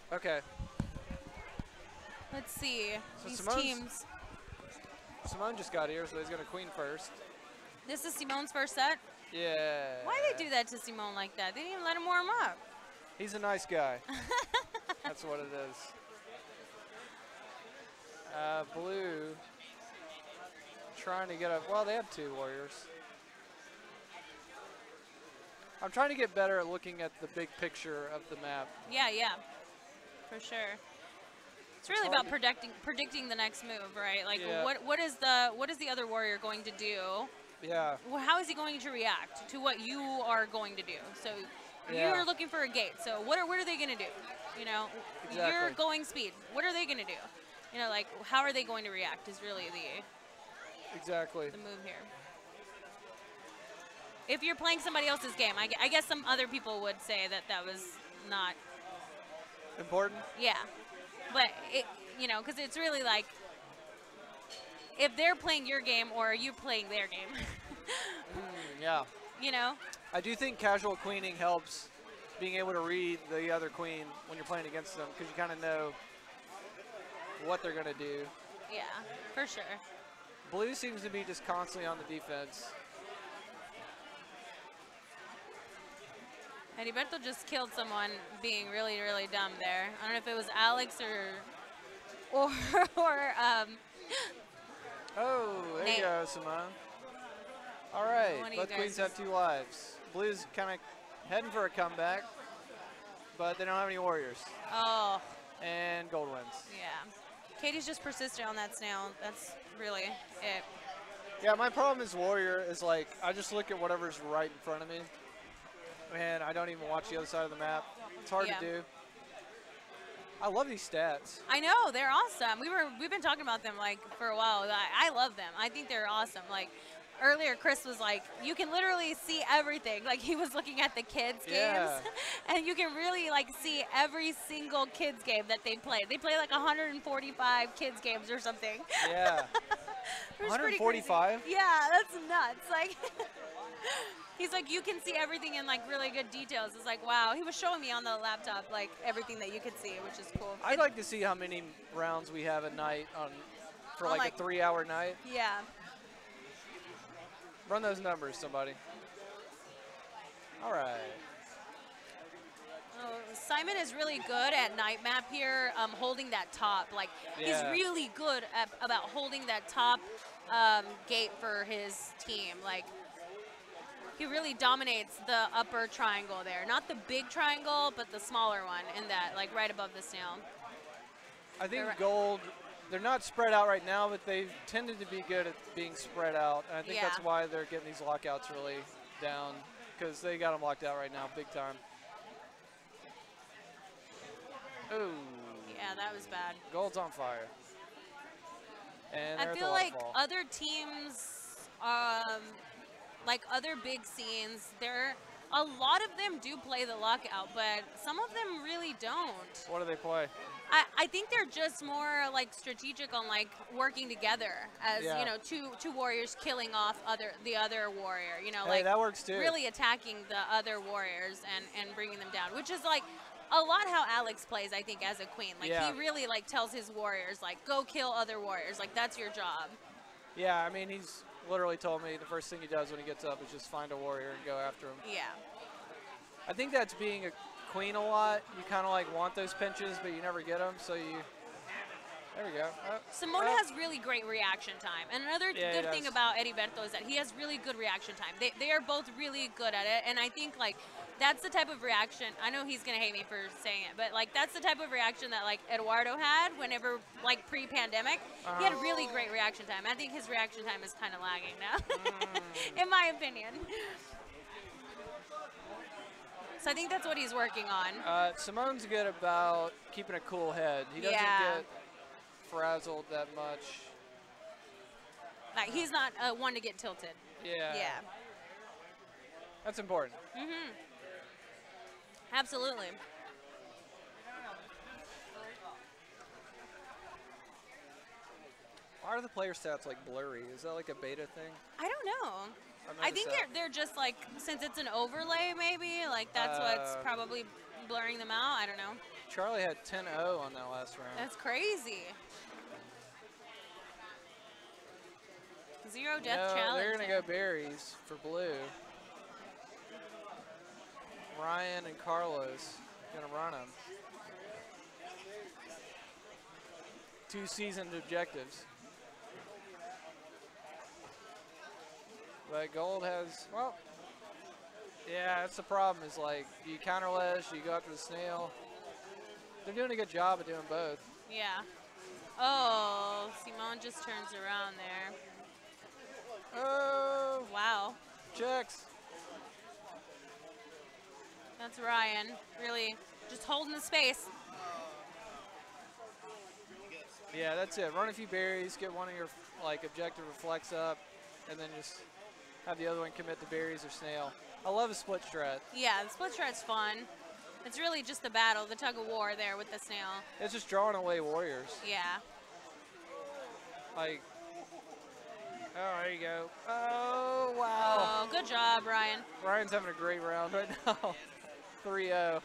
Okay. Let's see. So These Simone's- teams. Simone just got here, so he's going to queen first. This is Simone's first set. Yeah. Why they do that to Simone like that? They didn't even let him warm up. He's a nice guy. That's what it is. Uh, blue trying to get up. Well, they have two warriors. I'm trying to get better at looking at the big picture of the map. Yeah, yeah, for sure. It's really hard about to- predicting predicting the next move, right? Like, Yeah. what what is the what is the other warrior going to do? Yeah. Well, how is he going to react to what you are going to do? So Yeah. you're looking for a gate. So what are what are they going to do? You know, you're Exactly. going speed. What are they going to do? You know, like how are they going to react is really the Exactly. the move here. If you're playing somebody else's game, I, gu- I guess some other people would say that that was not, Important? yeah. But, it, you know, because it's really like, if they're playing your game or are you playing their game, Mm, yeah. you know? I do think casual queening helps being able to read the other queen when you're playing against them because you kind of know what they're going to do. Yeah, for sure. Blue seems to be just constantly on the defense. Heriberto just killed someone being really, really dumb there. I don't know if it was Alex or, or, or um, Oh, there Nate. you go, Simone. All right, One of you both queens guys have two lives. Blue's kind of heading for a comeback, but they don't have any warriors. oh, And gold wins. yeah. Katie's just persistent on that snail. That's really it. Yeah, my problem is warrior is like, I just look at whatever's right in front of me, and I don't even watch the other side of the map. It's hard Yeah. to do. I love these stats. I know they're awesome. We were we've been talking about them like for a while. I, I love them. I think they're awesome. Like earlier, Chris was like, you can literally see everything. Like he was looking at the kids Yeah. games, and you can really like see every single kids game that they play. They play like one hundred forty-five kids games or something. Yeah. Which is pretty crazy. one forty-five? Yeah, that's nuts. Like. He's like, you can see everything in like really good details. It's like, wow. He was showing me on the laptop like everything that you could see, which is cool. I'd like to see how many rounds we have a night on for On, like, like- a three-hour night. Yeah. Run those numbers, somebody. All right. Oh, Simon is really good at night map here, um, holding that top. Like Yeah. he's really good at about holding that top um, gate for his team. Like he really dominates the upper triangle there. Not the big triangle, but the smaller one in that, like right above the snail. I think They're- gold, they're not spread out right now, but they've tended to be good at being spread out. And I think that's Yeah. why they're getting these lockouts really down, because they got them locked out right now, big time. Ooh, Yeah, that was bad. gold's on fire. And I they're at feel the like waterfall. other teams, um, like other big scenes, there a lot of them do play the lockout, but some of them really don't. What do they play? I, I think they're just more like strategic on like working together as Yeah. you know two two warriors killing off other the other warrior. You know, Hey, like that works too. really attacking the other warriors and and bringing them down, which is like a lot how Alex plays. I think as a queen, like Yeah. he really like tells his warriors like go kill other warriors. Like that's your job. Yeah, I mean, he's literally told me the first thing he does when he gets up is just find a warrior and go after him. Yeah. I think that's being a queen a lot. You kind of like want those pinches, but you never get them, so you. There we go. Uh, Simone uh, has really great reaction time. And another Yeah, he good thing does. about Heriberto is that he has really good reaction time. They, they are both really good at it. And I think, like, that's the type of reaction. I know he's going to hate me for saying it, but, like, that's the type of reaction that, like, Eduardo had whenever, like, pre-pandemic. He had really great reaction time. I think his reaction time is kind of lagging now, Mm. in my opinion. So I think that's what he's working on. Uh, Simone's good about keeping a cool head. He doesn't Yeah. get frazzled that much. Like, he's not uh, one to get tilted. Yeah. Yeah. That's important. Mm-hmm. Absolutely. Why are the player stats like blurry? Is that like a beta thing? I don't know. I've I noticed think that. they're they're just like, since it's an overlay, maybe like that's what's Uh, probably blurring them out. I don't know. Charlie had ten oh on that last round. That's crazy. Zero death no, challenge. they're gonna there. go berries for blue. Ryan and Carlos gonna run them. Two seasoned objectives. But gold has, well, yeah, that's the problem is like, you counter ledge, you go after the snail. They're doing a good job of doing both. Yeah. Oh, Simone just turns around there. Oh, Wow. checks. That's Ryan. Really just holding the space. Yeah, that's it. Run a few berries, get one of your like objective reflex up, and then just have the other one commit to berries or snail. I love a split strat. Yeah, the split strat's fun. It's really just the battle, the tug of war there with the snail. It's just drawing away warriors. Yeah. Like, oh, there you go. Oh, wow. Oh, good job, Ryan. Ryan's having a great round right now. three oh.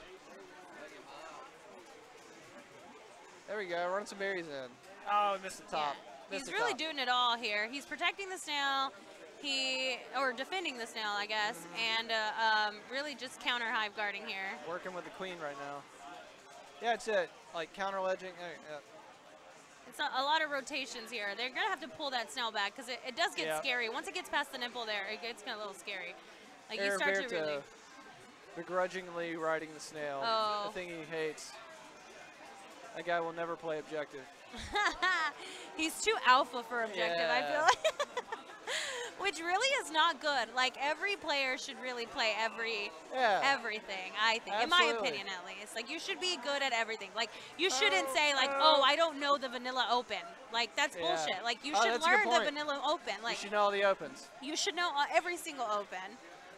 There we go. Run some berries in. Oh, missed the top. Yeah. Missed He's the really top. doing it all here. He's protecting the snail. He, or defending the snail, I guess, and uh, um, really just counter hive guarding here. Working with the queen right now. Yeah, that's it. Like counter ledging. Hey, yeah. It's a, a lot of rotations here. They're gonna have to pull that snail back because it, it does get Yeah. scary. Once it gets past the nipple there, it gets kind of a little scary. Like you start to Heriberto really. begrudgingly riding the snail. Oh. The thing he hates. That guy will never play objective. He's too alpha for objective, I feel Yeah. like. Which really is not good. Like every player should really play every Yeah. everything, I think. In my Absolutely. opinion at least. Like you should be good at everything. Like you shouldn't Oh, say like, oh. "Oh, I don't know the vanilla open." Like that's Yeah. bullshit. Like you Oh, should that's a good learn the point. vanilla open. Like You should know all the opens. you should know uh, every single open.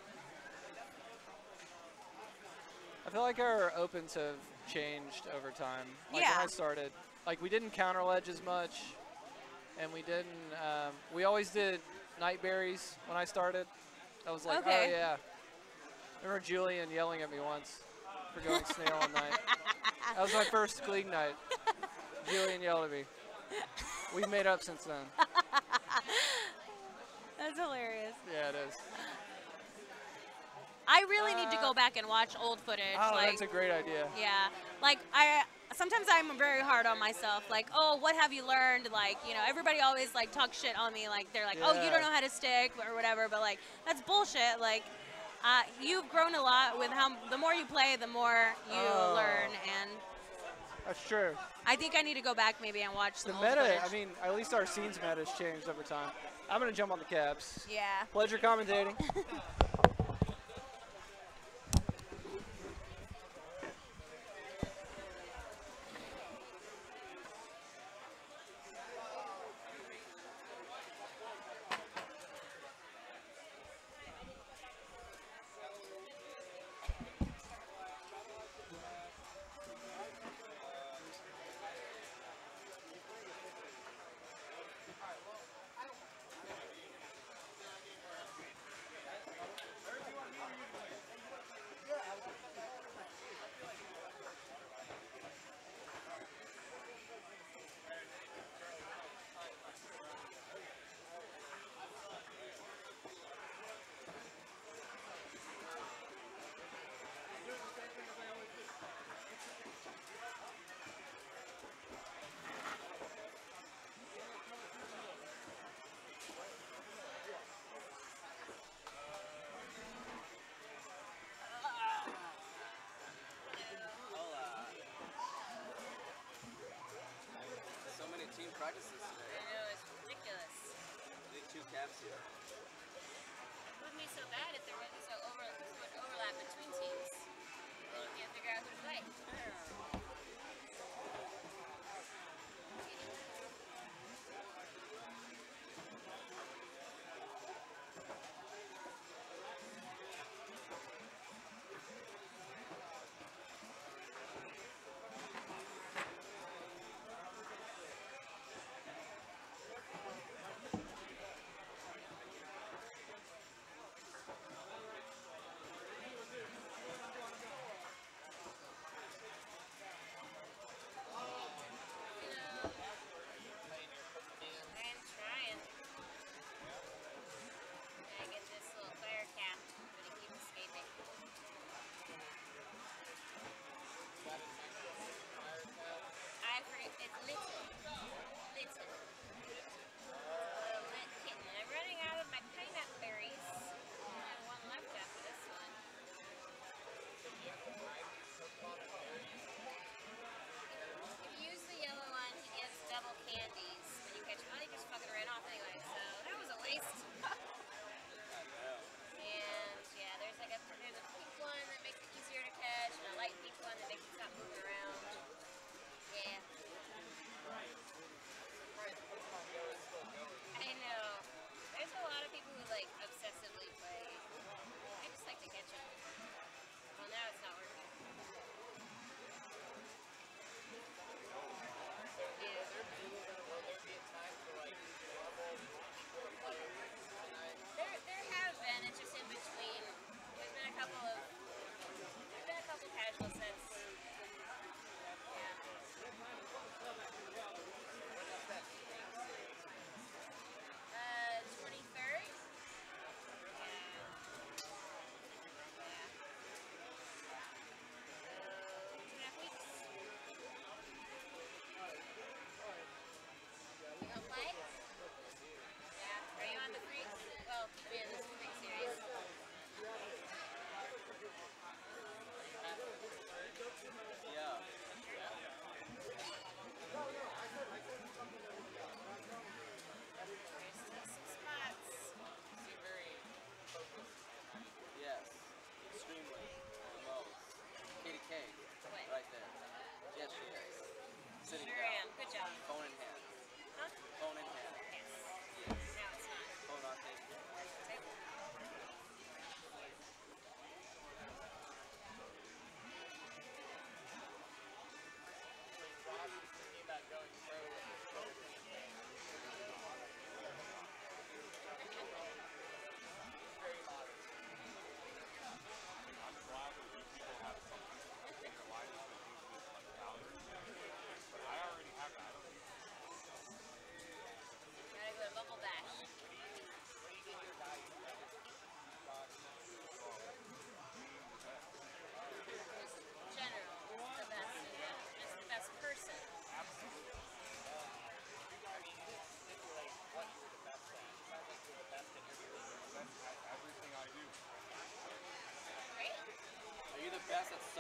I feel like our opens have changed over time. Like Yeah. when I started, like we didn't counter ledge as much, and we didn't. Um, we always did night berries when I started. I was like, Okay. oh yeah. I remember Julian yelling at me once for going snail all night. That was my first league night. Julian yelled at me. We've made up since then. That's hilarious. Yeah, it is. I really need to Uh, go back and watch old footage. Oh, like, that's a great idea. yeah, like I sometimes I'm very hard on myself. Like, oh, what have you learned? Like, you know, everybody always like talks shit on me. Like, they're like, oh, you Yeah. don't know how to stick or whatever. But like, that's bullshit. Like, uh, you've grown a lot with how the more you play, the more you Oh. learn. And That's true. I think I need to go back maybe and watch The some old meta, footage. I mean, at least our scenes meta has changed over time. I'm going to jump on the caps. yeah. Pleasure commentating. So many team practices today. I know, it's ridiculous. Need two caps here. It wouldn't be so bad if there wasn't so, over, so much overlap between teams. Then you can't figure out who to play.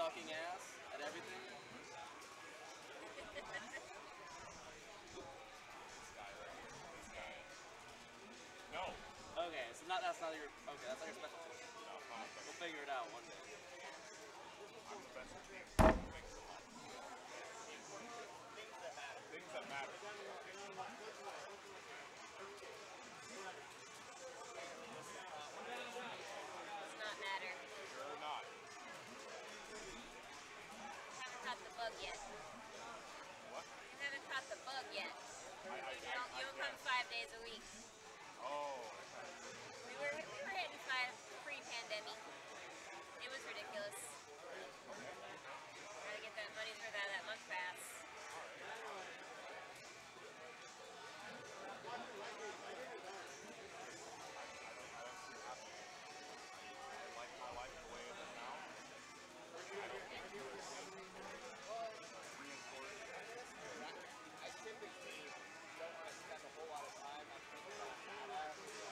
sucking ass at everything. No. Okay, so not that's not your okay, that's not your specialty. We'll figure it out one day. I'm specialty. Things that matter. Does not matter. You're not. Haven't caught the bug yet. What? You haven't caught the bug yet. I, I, You don't, you don't come five days a week. Oh. We were we were hitting five pre-pandemic. It was ridiculous. Gotta get that money's worth out of that lunch pass. I like my life the way it is now. I don't need to reinforce it. I typically don't want to spend a whole lot of time on things that I'm not at.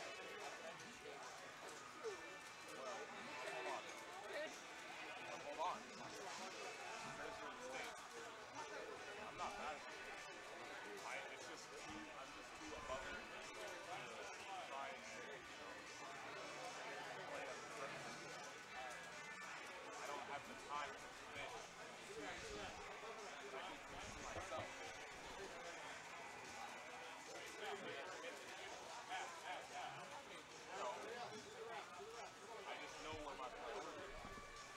Well, hold on. Well, hold on. There's your mistake. I'm not mad at you. I, it's just too, I'm just too above it to try and, you know, play a certain. I don't have the time to commit to I can commit to myself. No. I just know where my priority is.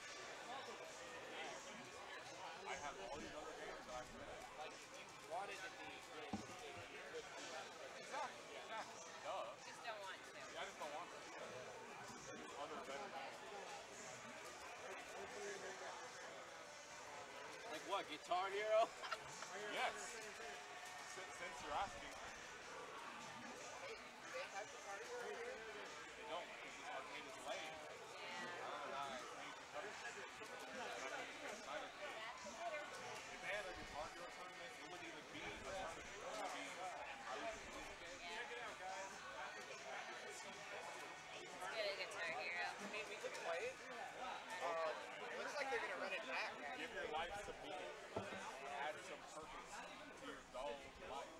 I have all these other games that I've played. Like you wanted to be really good, you could do that. Exactly, exactly. Duh. Just don't want to. Yeah, I just don't want to. There's other better games. Like what, Guitar Hero? Yes. Since, since you're asking. They don't, because this arcade is lame. I don't know why I think it's covered. And I think it's gonna sign it. If they had a Guitar Hero tournament, it wouldn't even be a tournament. It would be, I would check it out, guys. Get a Guitar Hero. I mean, we could play it. Uh, looks like they're gonna run it back. Give your life some meaning. Add some purpose to your dull life.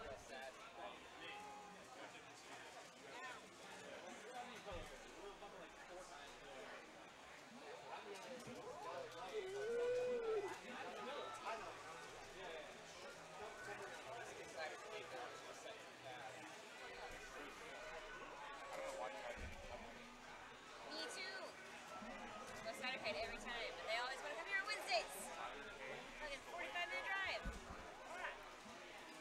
I don't know why you had any trouble. Me too. Go Saturday every time, but they always want to come here on Wednesdays. Fucking forty-five minute drive.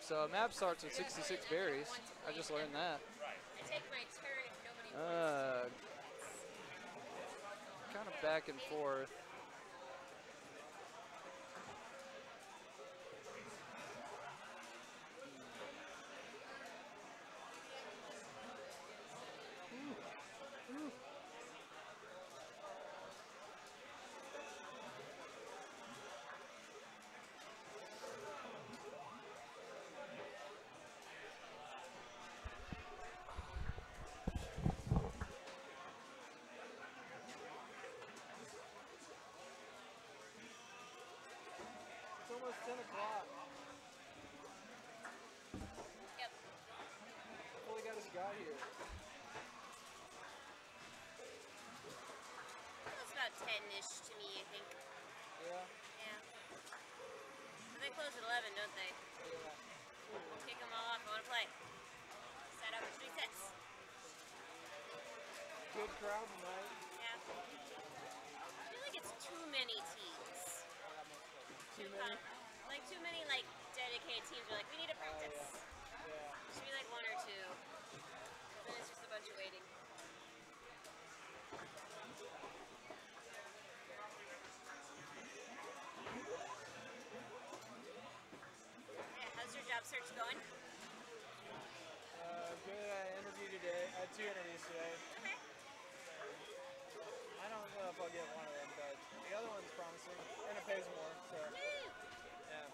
So a map starts with sixty-six berries. I just learned that. I take my turn if nobody Uh, kind of back and forth. It's almost ten o'clock. Yep. Only got his guy here. It's about ten-ish to me, I think. Yeah. Yeah. But they close at eleven, don't they? Yeah. Kick them all off. I want to play. Set up for three sets. Good crowd tonight. Yeah. I feel like it's too many teams. Too many. Like too many like dedicated teams are like, we need to practice. Yeah. Should be like one or two. Then it's just a bunch of waiting. Yeah, how's your job search going? Uh, good. I interviewed today. I had two interviews today. Okay. I don't know if I'll get one of them, but the other one's promising, and it pays more. So, yeah.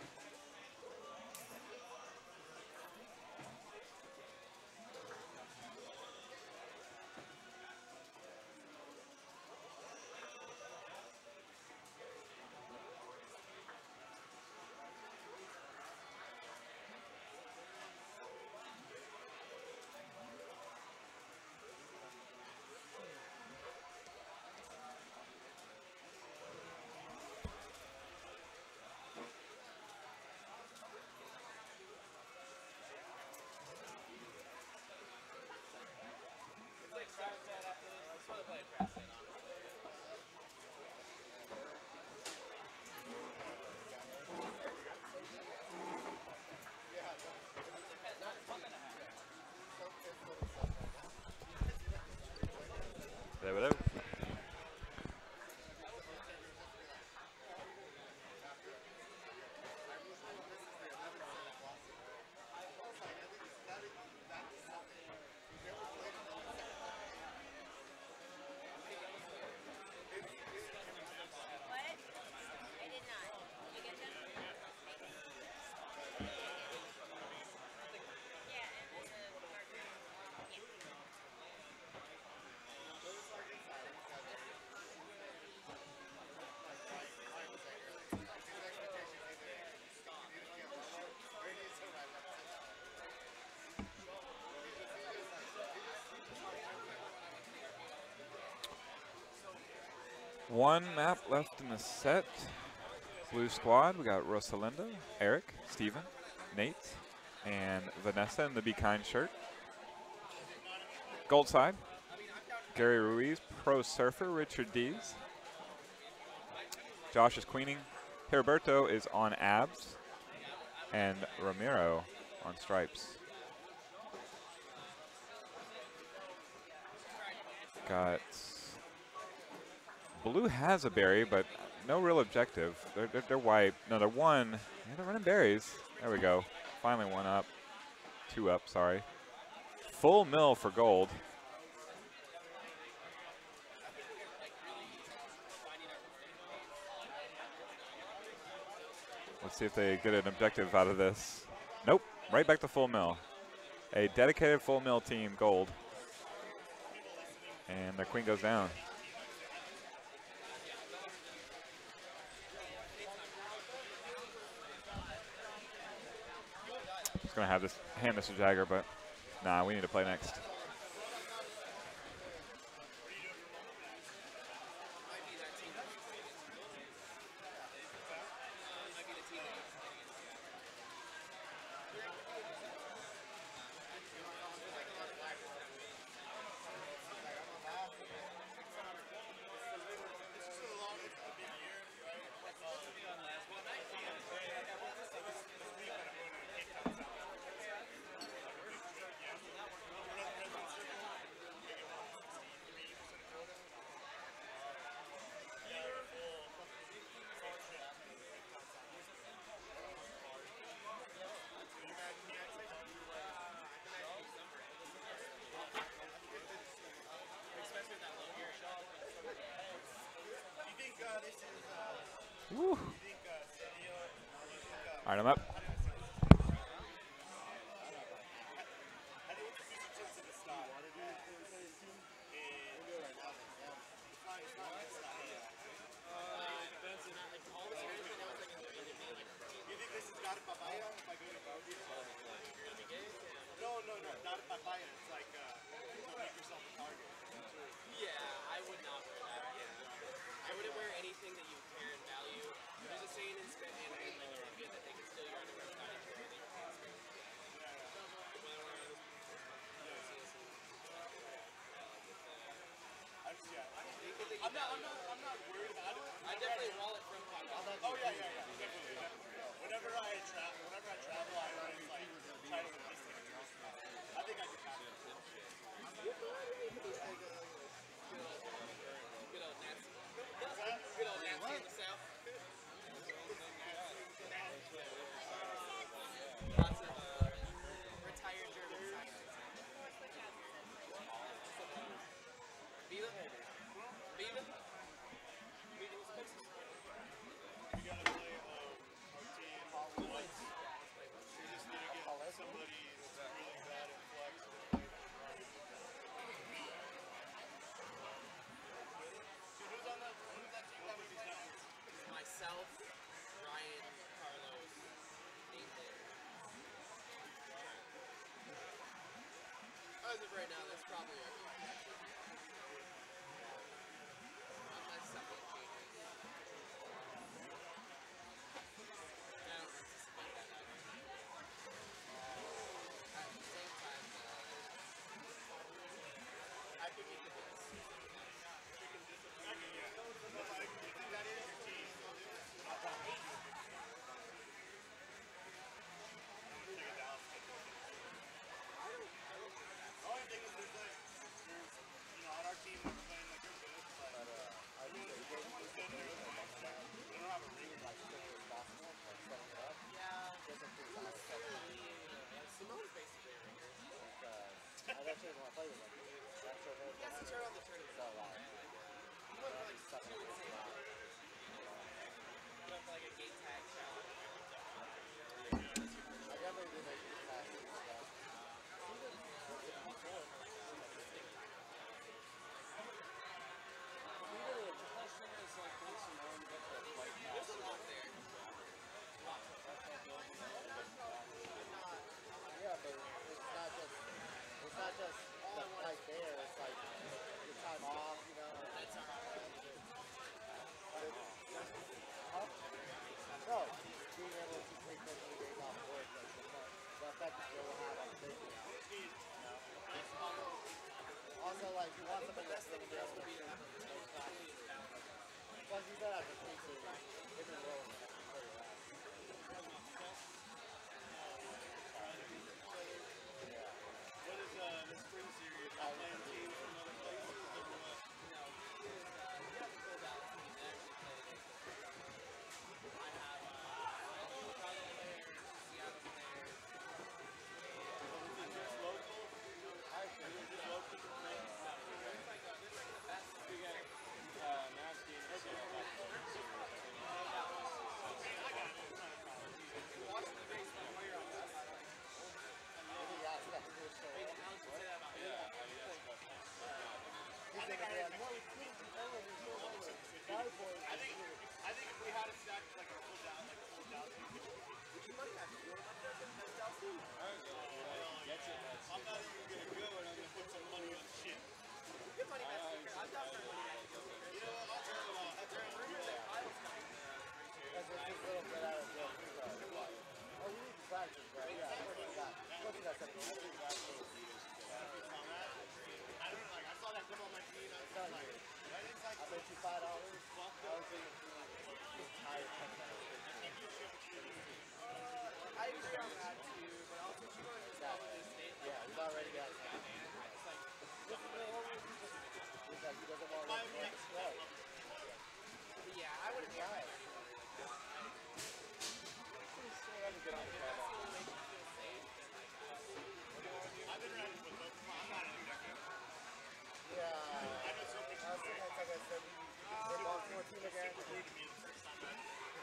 There we go. What? I did not. Did you get them? Yeah, and then the marker. Yeah. One map left in the set. Blue squad, we got Rosalinda, Eric, Steven, Nate, and Vanessa in the Be Kind shirt. Gold side, Gary Ruiz, Pro Surfer, Richard Dees. Josh is queening. Heriberto is on abs. And Ramiro on stripes. Got blue has a berry, but no real objective. They're, they're, they're white. No, they're one. Yeah, they're running berries. There we go. Finally one up. Two up, sorry. Full mill for gold. Let's see if they get an objective out of this. Nope. Right back to full mill. A dedicated full mill team, gold. And their queen goes down. Just gonna have this hand Mister Jagger, but nah, we need to play next. Woo. All right, I'm up. No, no, no, not a papaya. It's like uh, you make yourself a target. Yeah, I would not wear that. Yeah. I wouldn't wear anything that you care and value. There's a saying in Spain in like Colombia that they can steal your underwear without any care that your pants go. I'm not, I'm not, I'm not worried about it. I definitely wallet from Pakistan. Oh yeah, yeah, yeah, definitely, definitely. Whenever I travel, whenever I travel, I always like try to at least take a tourist spot. I think I could pass it. Good old Nancy. Good old Nancy in the South. Lots of uh, retired German scientists. Viva? Viva? Viva los Texas. We gotta play um, our team once. We just need to get somebody that's really bad at flex and play that run. Dude, who's on that? Who's that team that was playing? Myself, Ryan, Carlos, Nathan. As of right now, that's probably our team. Unless something changes. I don't anticipate that happening. At the same time, uh, I could get the best. The only thing is there's like, there's, you know, on our team we're playing like we're good, but uh, I mean, there's there's good there with the mindset. We don't have a ring like as quickly as possible, like setting it up. Yeah. Doesn't feel like Simone's basically a ringer. I actually want to play with like that's her head. He has to turn on the tournament. So like, He went for like two insane hours. He went for like a gate tag challenge. I definitely did make it past it. There's a lot there. Yeah, but it's not just it's not just the fight there. It's like your time off, you know. That's all right. Huh? No, being able to take those many days off work, like the, the effect that it will have on the business. You know? Also, like you want somebody that's going to be able to be there. Plus, you said after three series, him and Will are going to have to play your ass. What is uh, the spring series? Are you playing teams from other places or what? No, he is, uh, he hasn't pulled out a team that actually played against us. I have, uh, Chicago players, Seattle players. Is it just local? I think it's just local. There's like, uh, there's like the best. We got uh, nasty and the same like Watching the base like where you're on that side. maybe that's that good show. Hey, Alex would say that about him. Yeah, I mean, that's what He's gonna be like, no, it's good. Five points. I think, I think if we had a stack like a full down, like a full down team, Would you money match? You want to money match him? That's Dallas team. I'm not even gonna go and I'm gonna put some money on shit. You can money match Joker. I'm down for money match Joker. You know what? I'll tell you what. I'll tell you what. Rumors that Kyle's coming. That's just a little bit out of the oh, we need to practice, bro. Yeah, of course we got. Of course we got something. I think that's what I don't know, like, I saw that come on my feed. I was like, I bet you five dollars. I was thinking, this entire touchdown. I agree on that too, but also you want to just follow this state. Yeah, he's already got it. It's like, This is the whole reason. He's like, he doesn't want to let the spread. yeah, I would have tried. I've been riding with both. I'm not in there. Yeah. I know some people. I was thinking, like I said, we, we're Baltimore team again.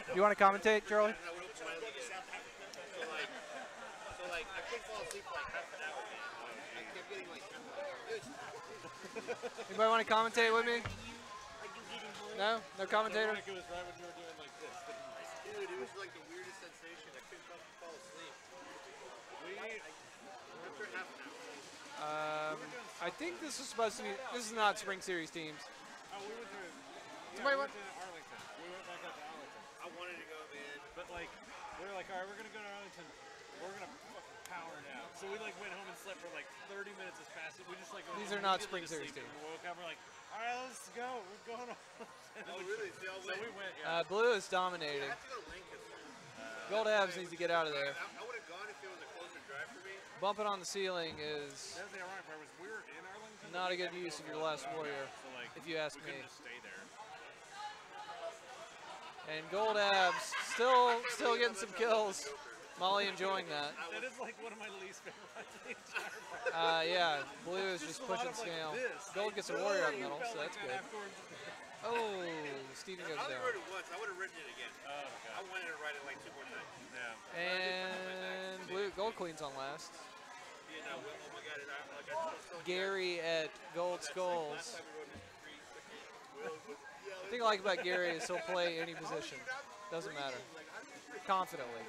You want to commentate, Charlie? I would open my eyes like, so like, so like, I couldn't fall asleep for like half an hour, man. I kept getting like, dude, Anybody want to commentate with me? No? No commentator? It was right when you were doing like this. dude, it was like the weirdest sensation. I couldn't fall fall asleep. We, after half an hour. Um, I think this is supposed to be. This is not Spring Series teams. Oh, we went to, yeah, Somebody we went- went to Arlington. We went back up to Arlington. I wanted to go, man. But like, we were like, all right, we're gonna go to Arlington. We're gonna fucking power now. So we like went home and slept for like thirty minutes as fast as we just like. went These are not immediately Spring to Series sleep. teams. We woke up, we're like, all right, let's go. We're going on. Oh, really? So y'all So went? we went. Yeah. Uh, blue is dominating. I have to go to Lancaster. Gold Abs needs to get out of there. I, I would have gone if it was a closer drive for me. Bumping on the ceiling is That was the ironic part was we were in Arlington. not a but we good had to use go of your for last a drive, warrior, So like, if you ask we me. couldn't just stay there. And Gold Abs still still getting some kills. Molly enjoying that. That is like one of my least favorite parts of the entire party. Uh, yeah, blue is just a lot pushing of, like, snail. this. Gold gets a I warrior up literally middle, felt so like that's that good. afterwards. Oh, Steven I goes only down. rode it once. I would have ridden it again. Oh, God. I wanted to ride it like two more times. Yeah. And blue Gold Queen's on last. You know, oh my God, and I, like I was telling you, Gary at Gold last Skulls. time we rode this street, Will was The yelling. thing I like about Gary is he'll play any position. Doesn't matter. Confidently.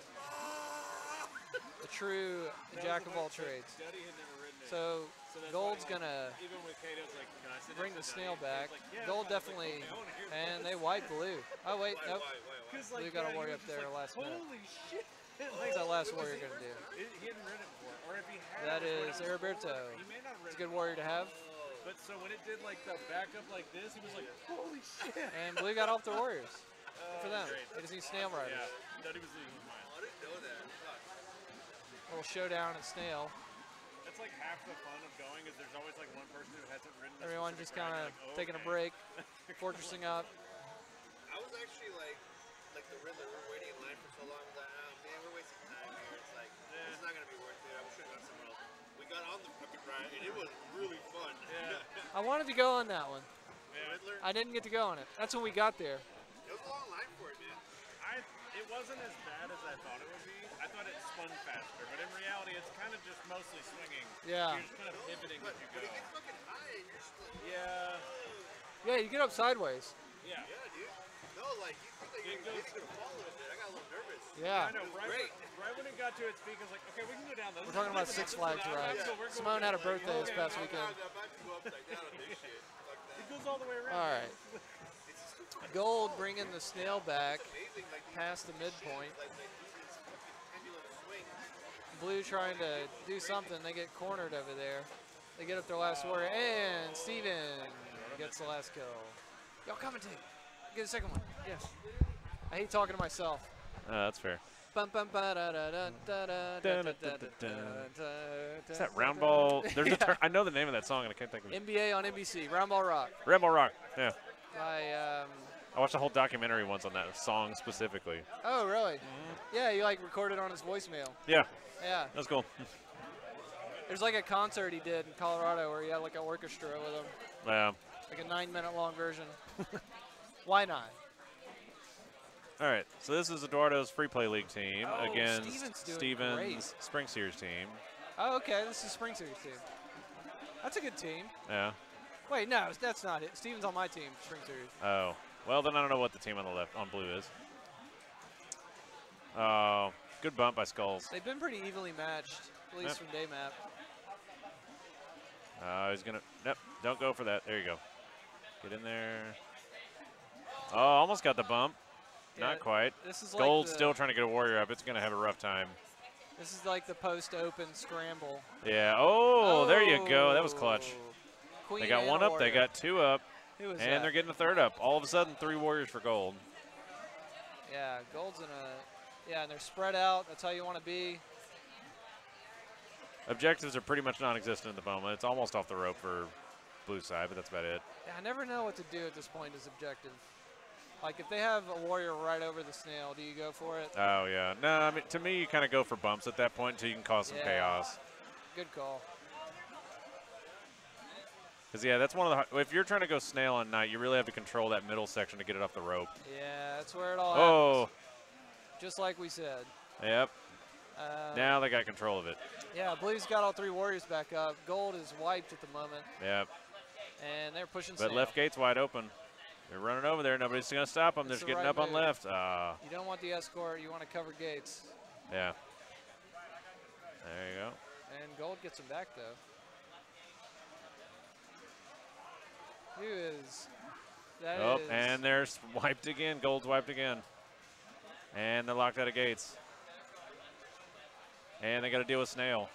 The true jack of all trades. Duddy had never ridden it. So So that's Gold's why, like, gonna even with Kato's like, can I sit bring the next to snail Duddy? back. He's like, yeah, Gold that's fine. definitely, I was like, okay, I wanna hear and this. they wipe blue. Oh wait, Why, nope. why, why, why? 'Cause, Blue like, got a yeah, he warrior was up just there like, last minute. Holy shit. What's that last warrior gonna do? It, he hadn't ridden it before. Or if he had That it was when is it was Heriberto. forward. He may not have It's a ridden good it warrior to have. before. But so when it did like the back up like this, he was like, holy shit. And blue got off the warriors. Oh, Good for them. great. They just need snail riders. Yeah, Duddy was leading with mine. I didn't know that. Fuck. Little showdown at snail. That's like half the fun of going is there's always like one person who hasn't ridden this Everyone specific just kind ride. of You're like, taking a okay. break, fortressing up. I was actually like, like the Riddler. We're waiting in line for so long. I was like, oh man, we're wasting time here. It's like, Yeah. it's not gonna be worth it. I should have gone somewhere else. We got on the fucking ride, and it was really fun. Yeah. I wanted to go on that one. Yeah. Riddler. I didn't get to go on it. That's when we got there. It was a long line for it, man. I, it wasn't as bad as I thought it would be. I thought it spun faster, but in reality, it's kind of just mostly swinging. Yeah. You're just kind of pivoting But, as you but go. it gets fucking high, and you're just like, Yeah. Yeah, you get up sideways. Yeah. yeah, dude. No, like you think like It you're goes- really gonna follow it. I got a little nervous. Yeah. I know. Right, great. When, right when it got to its peak, I was like, okay, we can go down. This We're is talking about this is- Six this is Flags out. rides. So we're going Simone had a down. birthday this Okay, past I'm weekend. not about to go upside down on this shit. Fuck It that. goes all the way around. All right. Gold bringing the snail back Amazing, like these past the midpoint. like, like these fucking pendulum swings. Blue trying to do something. They get cornered over there. They get up their last warrior. And Steven gets the last kill. Y'all commentate. Get a second one. Yes. I hate talking to myself. Uh, that's fair. Bum, bum, ba, da, da, da, da, da, da, da, da, da, da, Is da, that round ball? There's Yeah. a ter- I know the name of that song and I can't think of it. N B A on N B C. Round Ball Rock. Red Ball Rock. Yeah. By, um, I watched a whole documentary once on that song specifically. oh, really? Yeah, you like recorded on his voicemail. Yeah, Yeah. that's cool. There's like a concert he did in Colorado where he had like an orchestra with him. Yeah. Like a nine minute long version. Why not? All right. So this is Eduardo's Free Play League team Oh, against Steven's doing Steven's great. Spring Series team. Oh, okay. This is Spring Series team. That's a good team. Yeah. Wait, no, that's not it. Steven's on my team, Spring Series. Oh. Well, then I don't know what the team on the left, on blue is. Oh, good bump by Skulls. They've been pretty evenly matched, at least Yep. from day map. Uh, he's gonna. Nope. Don't go for that. There you go. Get in there. Oh, almost got the bump. Yeah, Not quite. This is like Gold's the, still trying to get a warrior up. It's gonna have a rough time. This is like the post-open scramble. Yeah. Oh, there you go. That was clutch. Oh. Queen They got and one a up. They warrior. got two up. Who was And that? they're getting a third up. All of a sudden, three warriors for Gold. Yeah, Gold's in a. Yeah, and they're spread out. That's how you want to be. Objectives are pretty much non-existent at the moment. It's almost off the rope for blue side, but that's about it. Yeah, I never know what to do at this point as objective. Like if they have a warrior right over the snail, do you go for it? Oh yeah. No, I mean to me, you kind of go for bumps at that point until you can cause some Yeah. chaos. Good call. Because, yeah, that's one of the – if you're trying to go snail on Knight, you really have to control that middle section to get it off the rope. Yeah, that's where it all Oh. happens. Just like we said. Yep. Uh, Now they got control of it. Yeah, Blue's got all three Warriors back up. Gold is wiped at the moment. Yep. And they're pushing But snail. left gate's wide open. They're running over there. Nobody's going to stop them. They're It's just the getting right up on move. left. Ah. You don't want the escort. You want to cover gates. Yeah. There you go. And Gold gets him back, though. Who is? That Oh, is. and there's wiped again. Gold's wiped again. And they're locked out of gates. And they got to deal with Snail.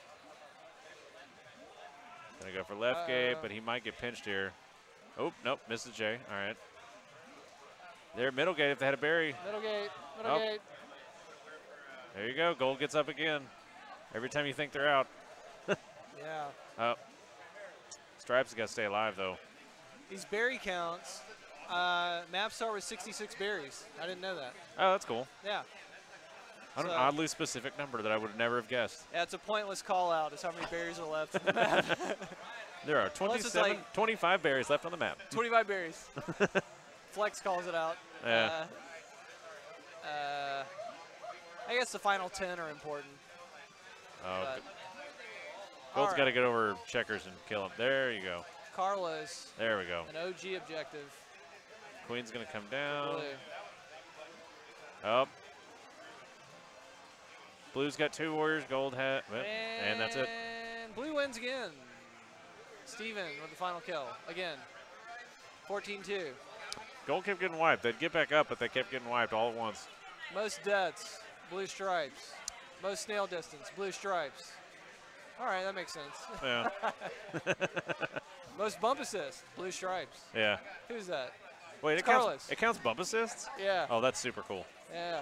Gonna go for left Uh, gate, but he might get pinched here. Oh, nope, misses Jay. All right. They're middle gate if they had a berry. Middle gate. Middle Oh. gate. There you go. Gold gets up again. Every time you think they're out. Yeah. Oh. Stripes got to stay alive, though. These berry counts. Uh, maps start with sixty-six berries. I didn't know that. Oh, that's cool. Yeah. An So- oddly specific number that I would never have guessed. Yeah, it's a pointless call out. Is how many berries are left in the map. There are Unless it's twenty-seven, like- twenty-five berries left on the map. twenty-five berries. Flex calls it out. Yeah. Uh, uh, I guess the final ten are important. Oh, but- good. Gold's All got to right. get over checkers and kill him. There you go. Carlos, There we go. an O G objective. Queen's going to come down. Blue. Up. Blue's got two warriors. Gold hat. Well, and that's it. And Blue wins again. Steven with the final kill. Again. fourteen two. Gold kept getting wiped. They'd get back up, but they kept getting wiped all at once. Most deaths, Blue Stripes. Most snail distance, Blue Stripes. All right, that makes sense. Yeah. Most bump assist, Blue Stripes. Yeah. Who's that? Wait, It's it counts, Carlos. it counts bump assists? Yeah. Oh, that's super cool. Yeah.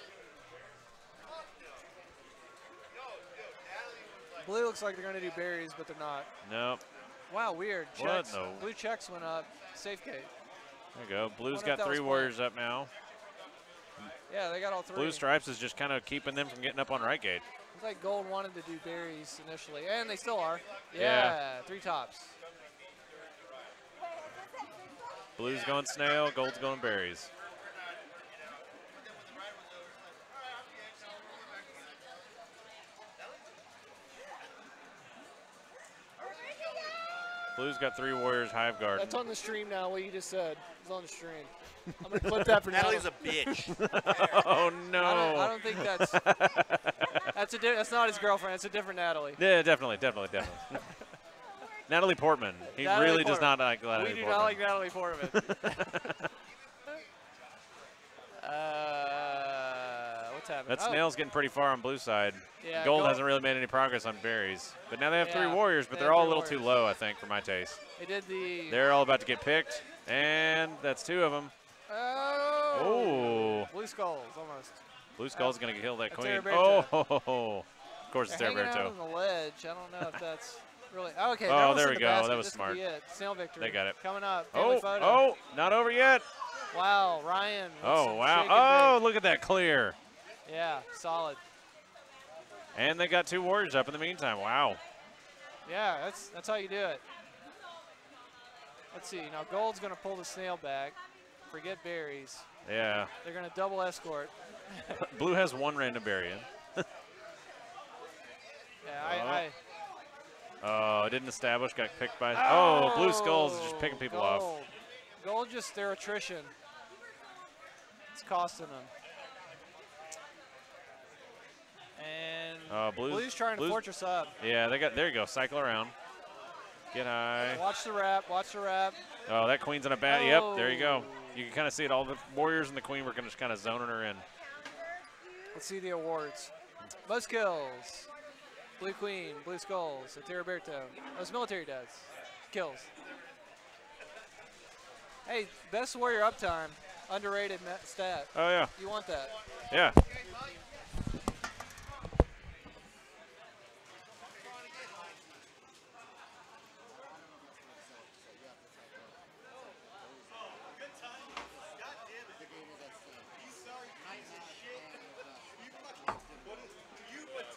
Blue looks like they're going to do berries, but they're not. Nope. Wow, weird. What? Checks. No. Blue checks went up. Safe gate. There you go. Blue's Wonder if got that was three planned. warriors up now. Yeah, they got all three. Blue Stripes is just kind of keeping them from getting up on right gate. Looks like Gold wanted to do berries initially, and they still are. Yeah, Yeah. three tops. Blue's going snail, gold's going berries. Blue's got three warriors, Hive Guard. That's on the stream now, what you just said. It's on the stream. I'm going to clip that for Natalie's Natalie. a bitch. Oh no! I don't, I don't think that's that's a di- that's not his girlfriend. It's a different Natalie. Yeah, definitely, definitely, definitely. Natalie Portman. He Natalie really does Portman. not like Natalie We do Portman. not like Natalie Portman. uh, what's happening? That Oh, snail's getting pretty far on blue side. Yeah, Gold, Gold- hasn't really made any progress on berries. But now they have three Yeah, warriors, but they they're have all a three little too warriors. low, I think, for my taste. They did the. They're all about to get picked, and that's two of them. Oh. Oh. Blue skulls almost. Blue Skull's going to kill that That's queen. Terraberto. Oh, ho, ho, ho. Of course it's They're hanging out Terraberto. on the ledge. I don't know if that's really. Oh, okay. Oh, they're almost there in we the go. basket. That was This could smart. be it. Snail victory. They got it. Coming up. Family Oh, photo. oh, not over yet. Wow, Ryan. with Oh, some wow. shake and Oh, look at that clear. bake. Yeah, solid. And they got two warriors up in the meantime. Wow. Yeah, that's that's how you do it. Let's see. Now Gold's going to pull the snail back. Forget berries. Yeah. They're going to double escort. Blue has one random berry in. Yeah, I. I Oh, it didn't establish. Got picked by. Oh, Blue Skulls is just picking people off. Gold. Gold just their attrition. It's costing them. And Uh, Blue's, Blue's trying Blue's- to fortress up. Yeah, they got. There you go. Cycle around. Get high. Watch the wrap. Watch the wrap. Oh, that queen's in a bad. Yep, there you go. Oh. You can kind of see it. All the warriors and the queen were kind of just kind of zoning her in. Let's see the awards. Most kills. Blue Queen, Blue Skulls, Terraberto. Most military deaths. Kills. Hey, best warrior uptime. Underrated ma- stat. Oh yeah, You want that. yeah.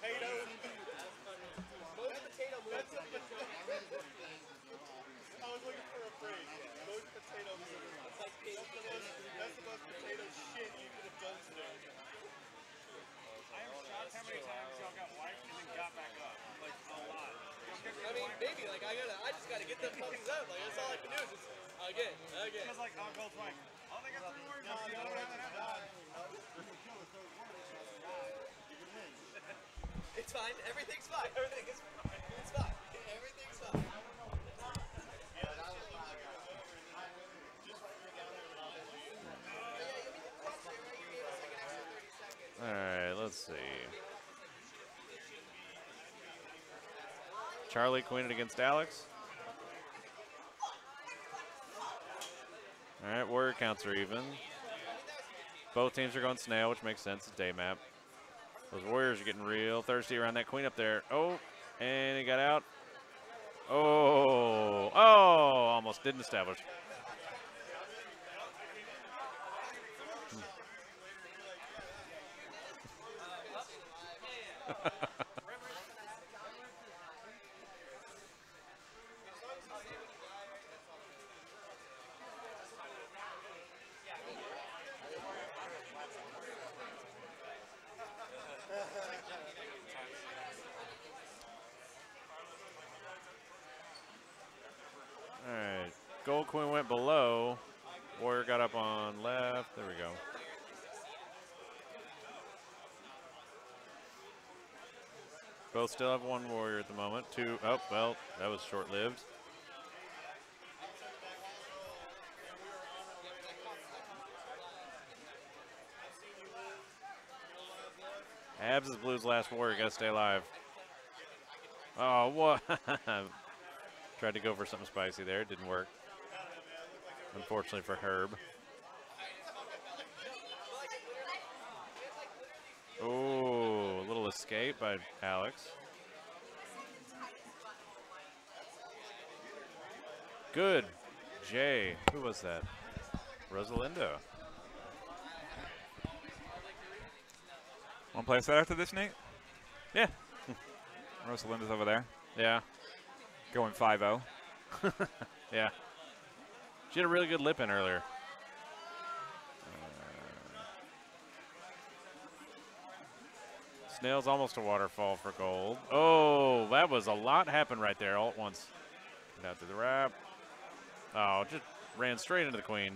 I was looking Again, again. Just like how Gold's like, oh, they got three words. No, you don't have it. It's fine. Everything's fine. Everything is fine. It's fine. Everything's fine. All right, let's see. Charlie queened against Alex. All right, warrior counts are even. Both teams are going snail, which makes sense. It's day map. Those warriors are getting real thirsty around that queen up there. Oh, and he got out. Oh, oh, almost didn't establish. All right, gold queen went below. Warrior got up on left. There we go. Both still have one warrior at the moment. Two, oh, well, that was short-lived. Abs is Blue's last warrior. Gotta stay alive. Oh, what? Tried to go for something spicy there. It didn't work. Unfortunately for Herb. Oh, a little escape by Alex. Good. Jay. Who was that? Rosalinda. Want to play a set after this, Nate? Yeah. Rosalinda's over there. Yeah. Going five oh. Yeah. She had a really good lip in earlier. Uh, Snail's almost a waterfall for gold. Oh, that was a lot happened right there all at once. Down to the wrap. Oh, just ran straight into the queen.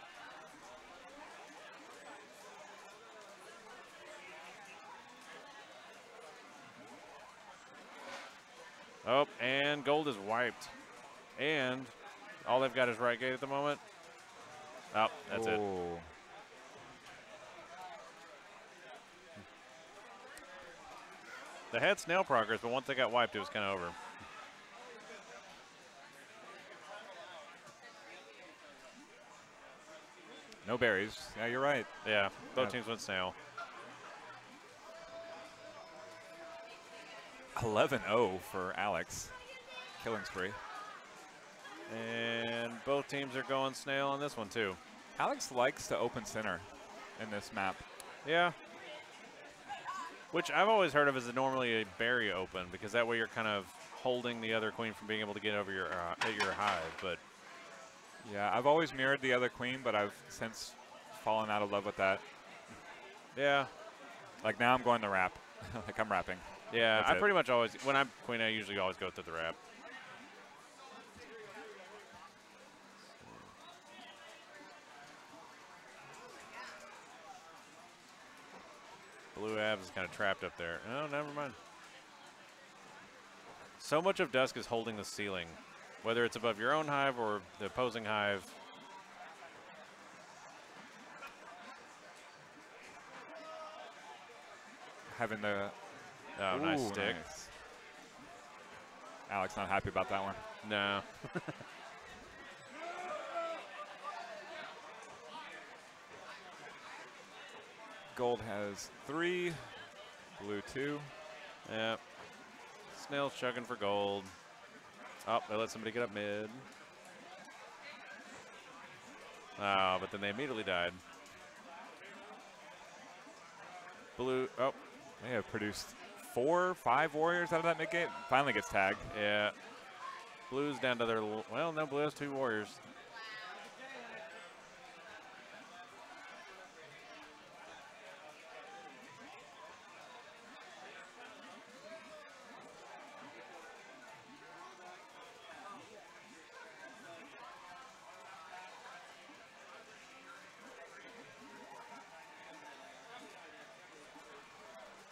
Oh, and gold is wiped. And all they've got is right gate at the moment. Oh, that's Ooh. it. They had snail progress, but once they got wiped, it was kind of over. No berries. Yeah, you're right. Yeah, both Yeah. teams went snail. eleven oh for Alex. Killing spree. And both teams are going snail on this one, too. Alex likes to open center in this map. Yeah. Which I've always heard of as a normally a berry open, because that way you're kind of holding the other queen from being able to get over your uh, your hive. But Yeah, I've always mirrored the other queen, but I've since fallen out of love with that. yeah, Like now I'm going to wrap. Like I'm rapping. yeah, That's I it. pretty much always, when I'm queen, I usually always go to the wrap. Blue abs is kind of trapped up there. Oh, never mind. So much of Dusk is holding the ceiling, whether it's above your own hive or the opposing hive. Having the Oh, nice Ooh, stick. nice. Alex not happy about that one. No. Gold has three, blue two. Yep. Snail's chugging for gold. Oh, they let somebody get up mid. Oh, but then they immediately died. Blue, oh, They have produced four, five warriors out of that mid gate. Finally gets tagged. yeah. Blue's down to their, l- well, no, blue has two warriors.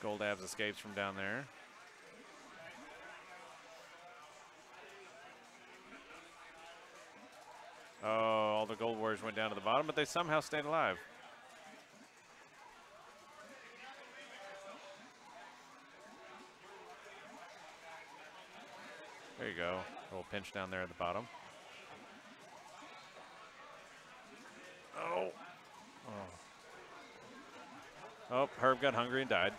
Gold Abs escapes from down there. Oh, all the Gold Warriors went down to the bottom, but they somehow stayed alive. There you go. A little pinch down there at the bottom. Oh. Oh. Oh, Herb got hungry and died.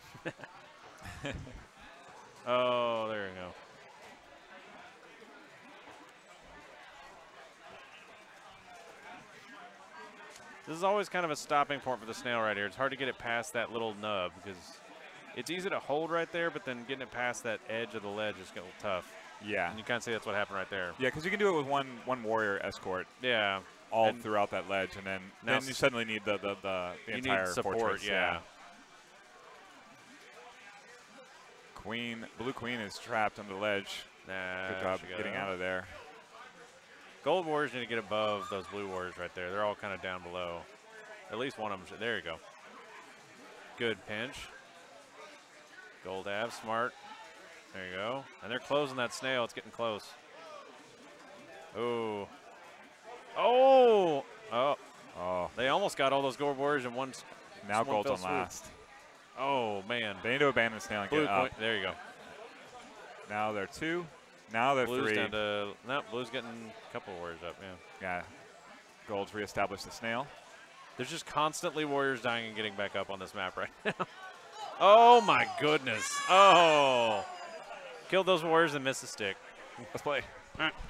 Oh, there you go. This is always kind of a stopping point for the snail right here. It's hard to get it past that little nub because it's easy to hold right there, but then getting it past that edge of the ledge is a little tough. Yeah. And you kind of see that's what happened right there. Yeah, because you can do it with one one warrior escort. Yeah. All and throughout that ledge, and then then you suddenly need the the the, the you entire need support. fortress. Yeah. yeah. Queen, blue queen is trapped on the ledge. Nah, Good job she got getting out. out of there. Gold Warriors need to get above those blue Warriors right there. They're all kind of down below. At least one of them. Should, there you go. Good pinch. Gold Ab, smart. There you go. And they're closing that snail. It's getting close. Ooh. Oh. Oh. Oh. They almost got all those Gold Warriors in one. Now one gold's fell on swoop. last. Oh, man. They need to abandon snail and Blue get up. point. There you go. Now they're two. Now they're Blue's three. down to, no, Blue's getting a couple warriors up, yeah. Yeah. Gold's reestablished the snail. There's just constantly warriors dying and getting back up on this map right now. Oh, my goodness. Oh. Killed those warriors and missed the stick. Let's play. All right.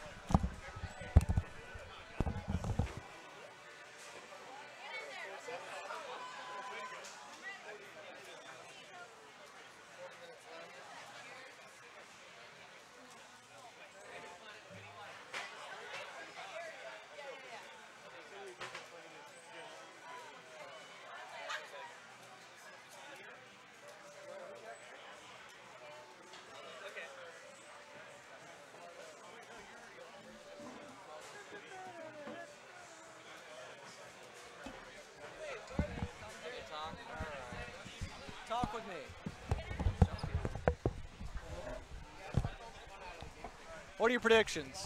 Talk with me. What are your predictions?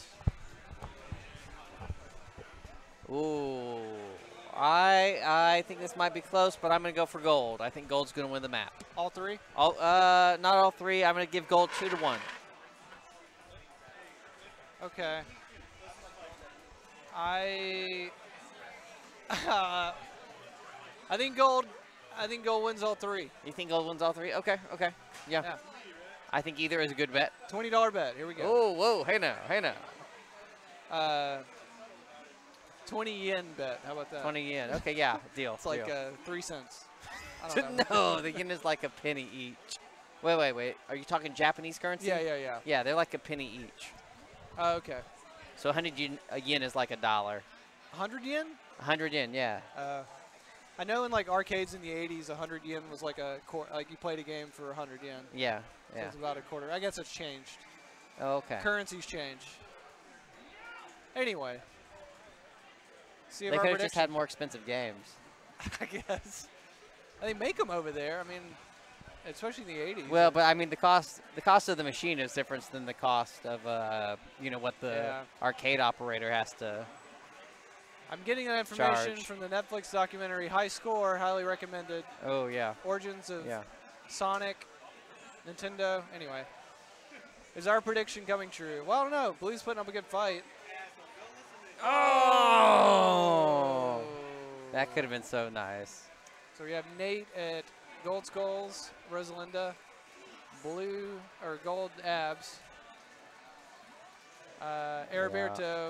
Ooh, I I think this might be close, but I'm gonna go for gold. I think gold's gonna win the map. All three? All, uh, not all three. I'm gonna give gold two to one. Okay. I. Uh, I think gold. I think gold wins all three. You think gold wins all three? Okay, okay, yeah. Yeah. I think either is a good bet. Twenty dollar bet. Here we go. Oh, whoa, hey now, hey now. Uh, twenty yen bet. How about that? Twenty yen. Okay, yeah, deal. It's like deal. uh, three cents. I don't know. No, the yen is like a penny each. Wait, wait, wait. Are you talking Japanese currency? Yeah, yeah, yeah. Yeah, they're like a penny each. Uh, okay. So one hundred yen, a yen is like a dollar. one hundred yen? one hundred yen, yeah. Uh, I know in like arcades in the eighties, one hundred yen was like a quar like you played a game for one hundred yen. Yeah, So yeah. it's about a quarter. I guess it's changed. Oh, okay. Currencies change. Anyway. See if They our could have just prediction- had more expensive games. I guess. They make them over there. I mean, especially in the eighties. Well, but I mean, the cost the cost of the machine is different than the cost of uh, you know, what the Yeah. arcade operator has to. I'm getting that information charge. from the Netflix documentary High Score, highly recommended. Oh yeah. Origins of Yeah. Sonic, Nintendo. Anyway, is our prediction coming true? Well, I don't know. Blue's putting up a good fight. Oh! That could have been so nice. So we have Nate at Gold Skulls, Rosalinda, Blue or Gold Abs, uh, Heriberto.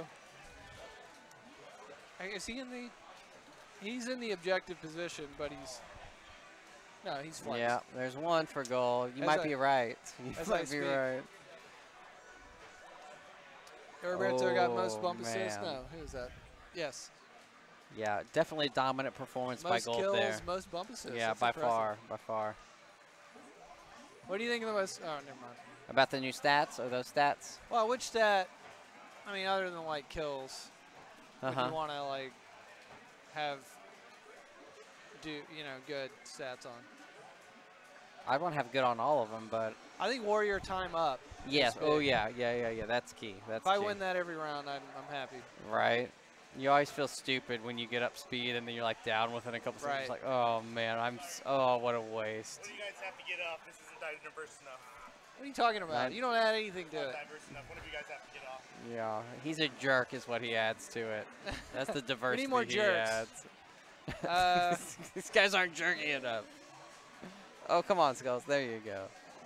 I- Is he in the? He's in the objective position, but he's no, he's flexed. Yeah, there's one for gold. You As might I- be right. You as I might be speak. right. Heriberto got most Oh, bump assists. man. No, who is that? Yes. Yeah, definitely dominant performance by Most gold kills, there. most bump assists. Yeah, That's by impressive. far, by far. What do you think of the most? Oh, never mind. About the new stats or those stats? Well, which stat? I mean, other than like kills, Uh would huh. you want to like have do you know good stats on? I want to have good on all of them, but I think Warrior time up. yes. is Oh big. yeah, yeah, yeah, yeah. That's key. That's If I key. win that every round, I'm, I'm happy. Right. You always feel stupid when you get up speed and then you're like down within a couple seconds. Right. Like, oh man, I'm. s oh, what a waste. What do you guys have to get up? This isn't diverse enough. What are you talking about? Nine. You don't add anything to Not it. diverse enough. One of you guys have to get off. Yeah, he's a jerk, is what he adds to it. That's the diversity more he jerks. adds. Uh, These guys aren't jerking it up. Oh, come on, Skulls. There you go.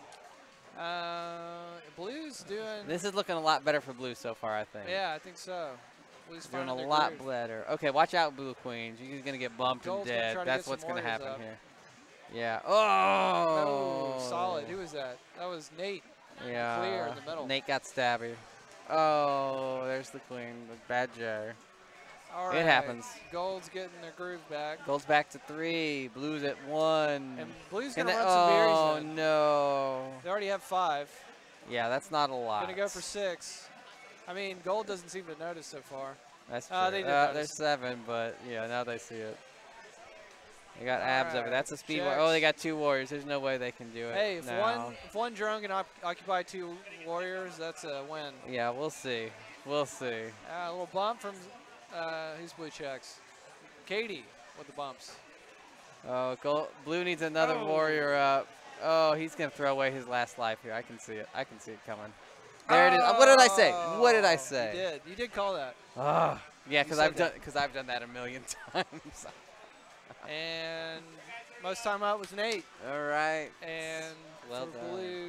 uh, Blue's doing. This is looking a lot better for Blue so far, I think. Yeah, I think so. Blue's Doing a finding their lot groove. better. Okay, watch out, Blue Queens. You're going to get bumped Gold's and gonna dead. try to That's get what's some going to warriors happen up. here. Yeah. Oh! Oh, solid. Who was that? That was Nate. Yeah. Clear in the middle. Nate got stabby. Oh, there's the queen. The bad J. All It right. happens. Gold's getting their groove back. Gold's back to three. Blue's at one. And Blue's And going to then- run some berries oh, in. no. They already have five. Yeah, that's not a lot. Going to go for six. I mean, Gold doesn't seem to notice so far. That's true. Uh, they did uh, notice. there's seven, but yeah, now they see it. They got abs over. Alright, That's a speed war. checks. Oh, they got two warriors. There's no way they can do it. Hey, if now. one if one drone can op occupy two warriors, that's a win. Yeah, we'll see. We'll see. Uh, a little bump from uh, who's blue checks. Katie with the bumps. Oh, gold, Blue needs another Oh. warrior up. Oh, he's gonna throw away his last life here. I can see it. I can see it coming. There it is. Uh, What did I say? What did I say? You did. You did call that. Ah, yeah, because said I've done that. because I've done that a million times. And most time out was Nate. All right. And Well for done. blue,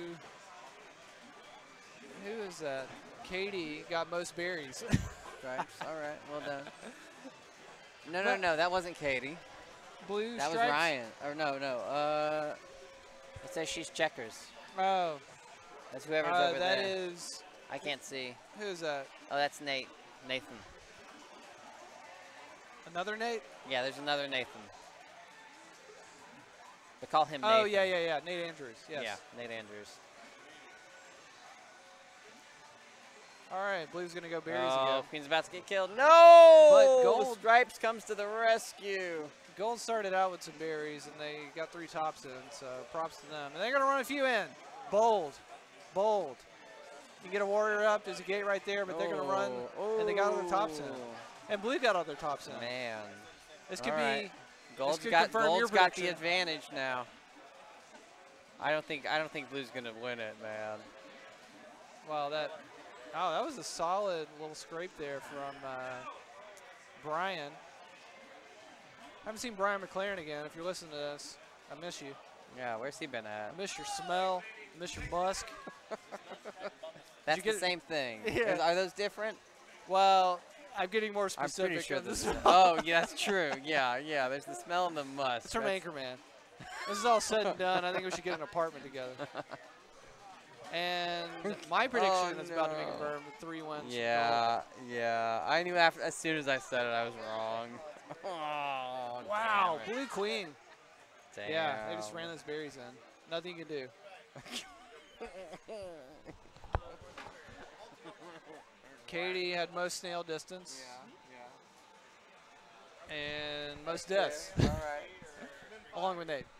who is that? Katie got most berries. Stripes. All right. Well done. No, no, But- no. That wasn't Katie. Blue That was stripes? Ryan. Or no, no. Uh, it says she's checkers. Oh, That's whoever's uh, over that there. is, I can't see. who is that? Oh, that's Nate. Nathan. Another Nate? Yeah, there's another Nathan. They call him Oh, Nathan. yeah, yeah, yeah. Nate Andrews. Yes. Yeah, Nate Andrews. All right, Blue's going to go berries Oh, again. Queen's about to get killed. No! But Gold- Stripes comes to the rescue. Gold started out with some berries, and they got three tops in, so props to them. And they're going to run a few in. Bold. Bold. You get a warrior up. There's a gate right there, but they're going to run, Oh, and they got all their tops in. oh. And Blue got all their tops in. Man. This could All be right. Gold's could got confirm your Gold's got the prediction. advantage now. I don't think I don't think Blue's gonna win it, man. Wow, that oh, that was a solid little scrape there from uh, Brian. I haven't seen Brian McLaren again. If you're listening to this, I miss you. Yeah, where's he been at? I miss your smell. I miss your musk. That's you the get- same thing. Yeah. Is- Are those different? Well, I'm getting more I'm specific. pretty sure on this this. one. Oh, yeah, that's true. Yeah, yeah. There's the smell and the must. It's from That's- Anchorman. This is all said and done. I think we should get an apartment together. And my prediction Oh, is about to make no. a burn with three wins. from Gold. Yeah, yeah. I knew after as soon as I said it, I was wrong. Oh, Wow, damn it. Blue Queen. Damn. Yeah, they just ran those berries in. Nothing you can do. Katie had most snail distance and most deaths, All right. along with Nate.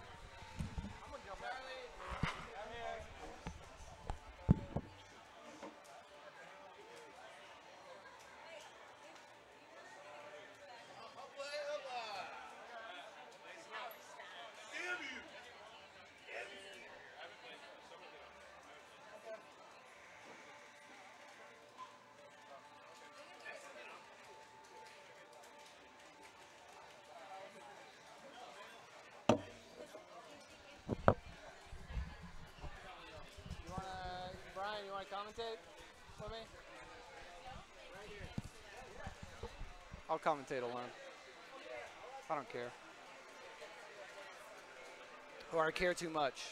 You wanna, Brian? You wanna commentate for me? I'll commentate alone. I don't care. Or I care too much.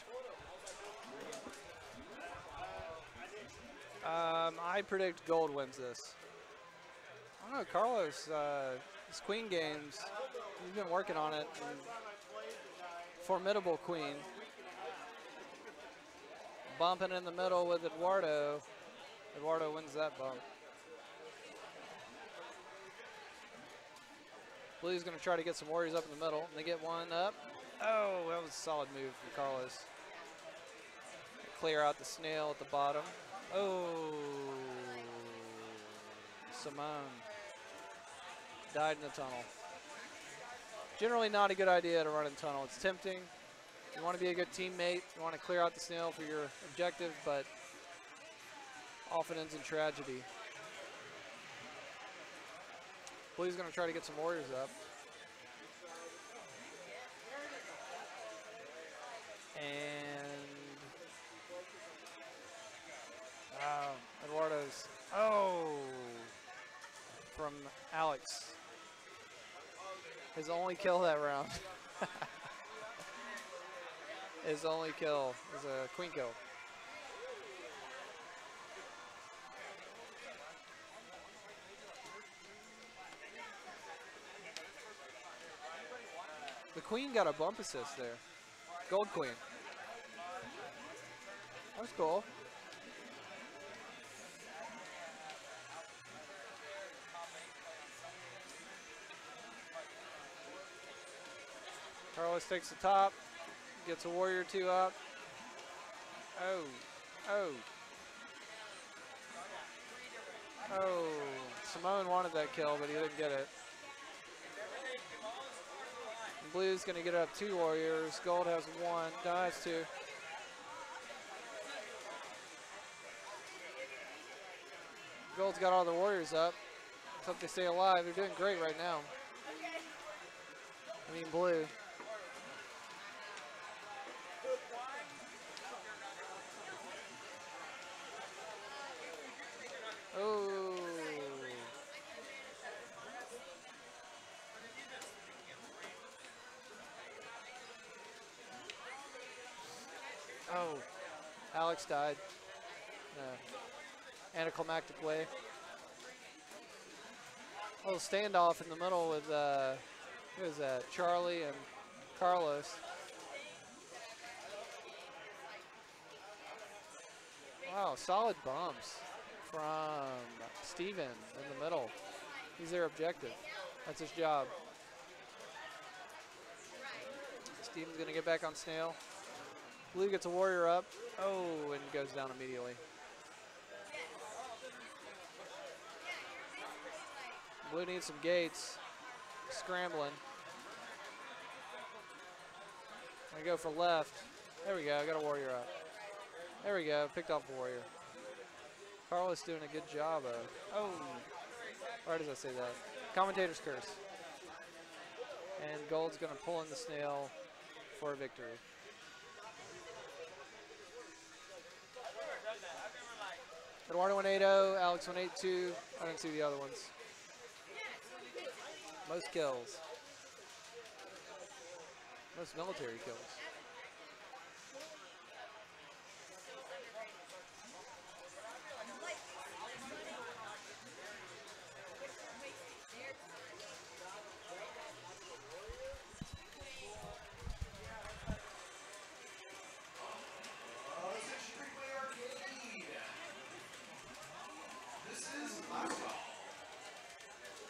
Um, I predict Gold wins this. I don't know, Carlos, uh, his queen games, he's been working on it. and Formidable queen. Bumping in the middle with Eduardo. Eduardo wins that bump. Blue's going to try to get some warriors up in the middle. And they get one up. Oh, that was a solid move from Carlos. clear out the snail at the bottom. Oh, Simone died in the tunnel. Generally not a good idea to run in tunnel. It's tempting. You want to be a good teammate. You want to clear out the snail for your objective, but often ends in tragedy. Blue's going to try to get some warriors up. And wow, Eduardo's, oh, from Alex. His only kill that round. His only kill is a queen kill. The queen got a bump assist there. Gold queen. That was cool. Carlos takes the top, gets a warrior two up. Oh, oh. Oh, Simone wanted that kill, but he didn't get it. Blue's gonna get up two warriors. Gold has one, no, that's two. Gold's got all the warriors up. Let's hope they stay alive. They're doing great right now. I mean, Blue. Oh. Oh. Alex died. No. Anticlimactic way. A little standoff in the middle with, uh, who is that? Charlie and Carlos. Wow, solid bumps from Steven in the middle. He's their objective. That's his job. Steven's gonna get back on Snail. Blue gets a warrior up. Oh, and goes down immediately. Blue needs some gates. Scrambling. I go for left. There we go, got a warrior up. There we go, picked off a warrior. Carlos doing a good job of. Oh, why does I say that? Commentator's curse. And Gold's gonna pull in the Snail for a victory. Eduardo one eighty, Alex one eighty-two. I didn't see the other ones. Most kills. Most military kills.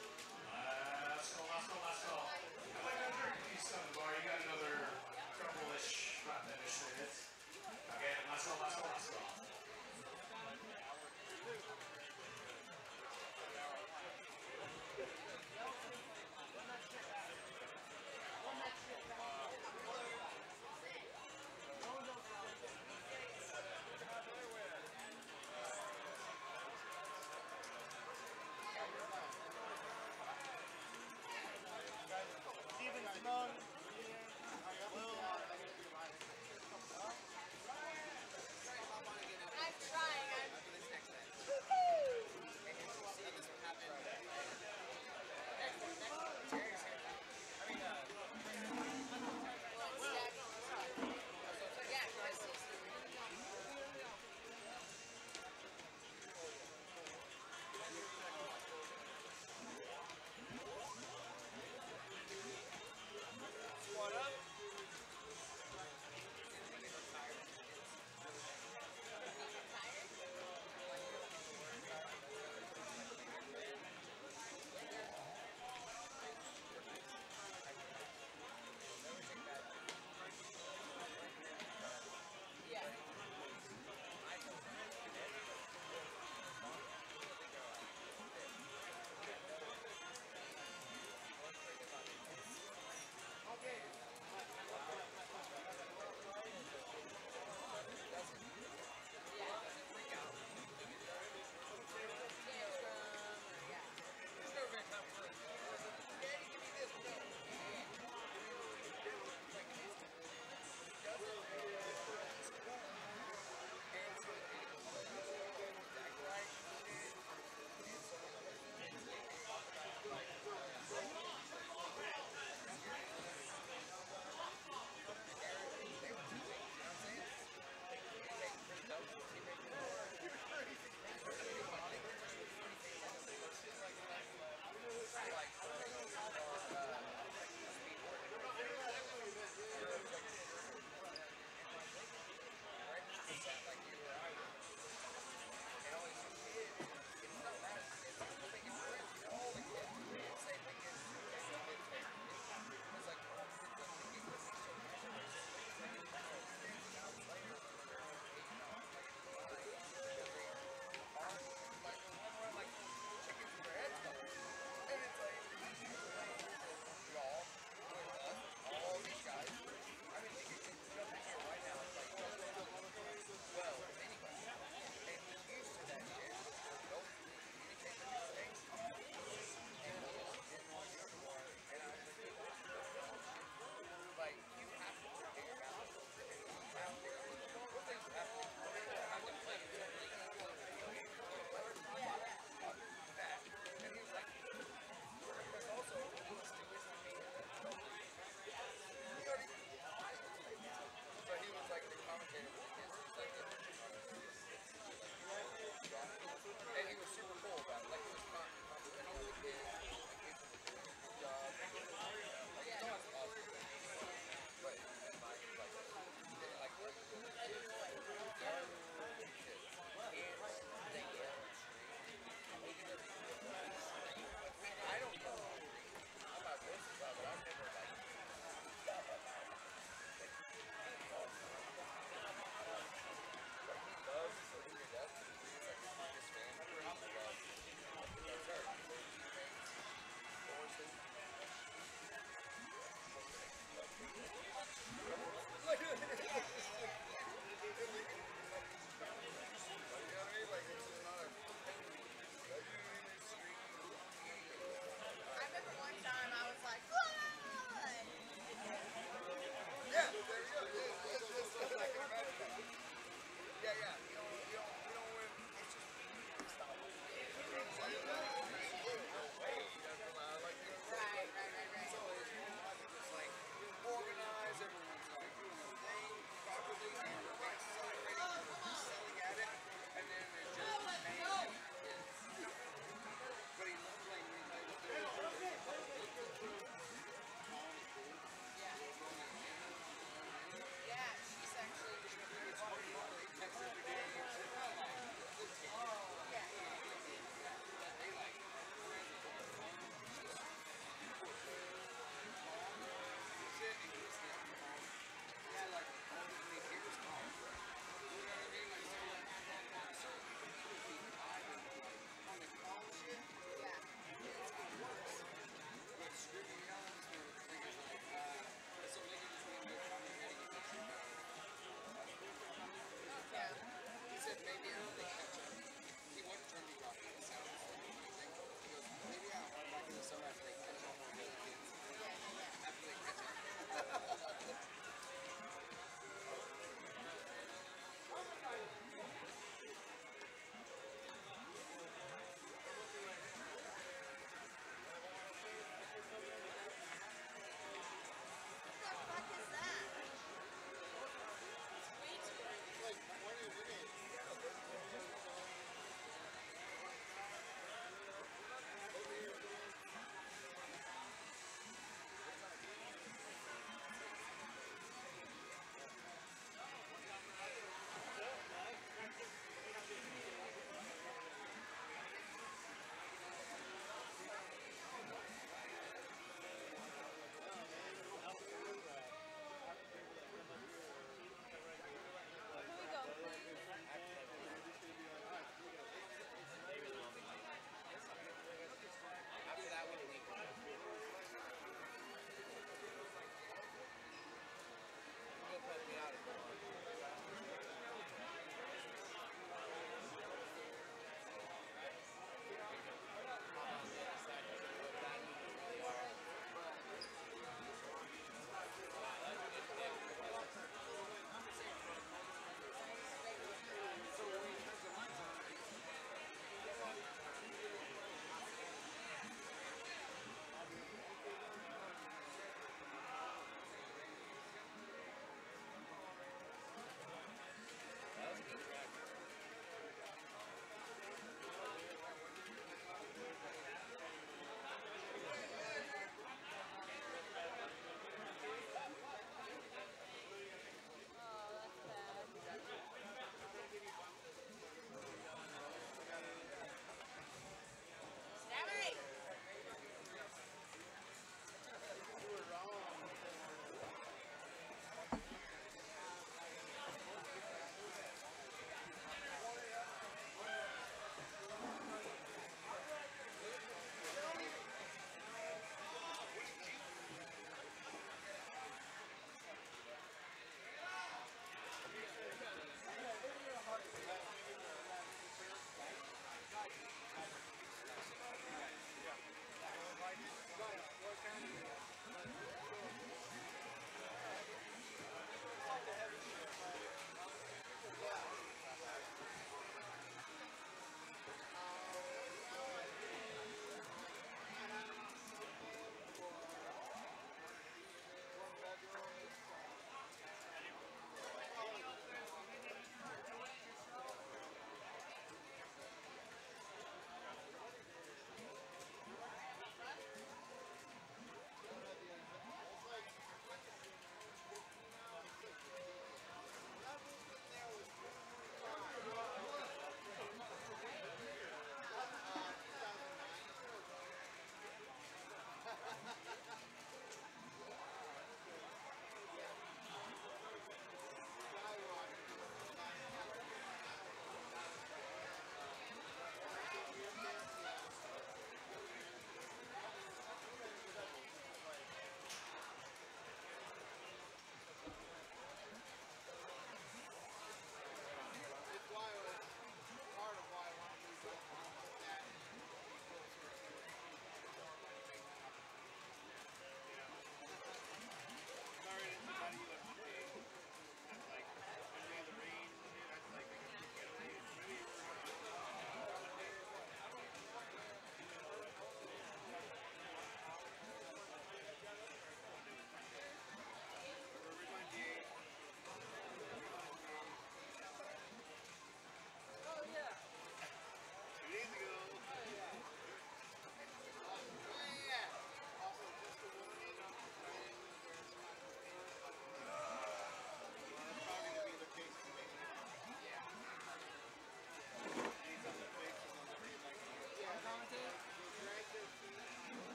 Let's go, let's go, let's go. I like that drink, please, son. Bar. You got another couple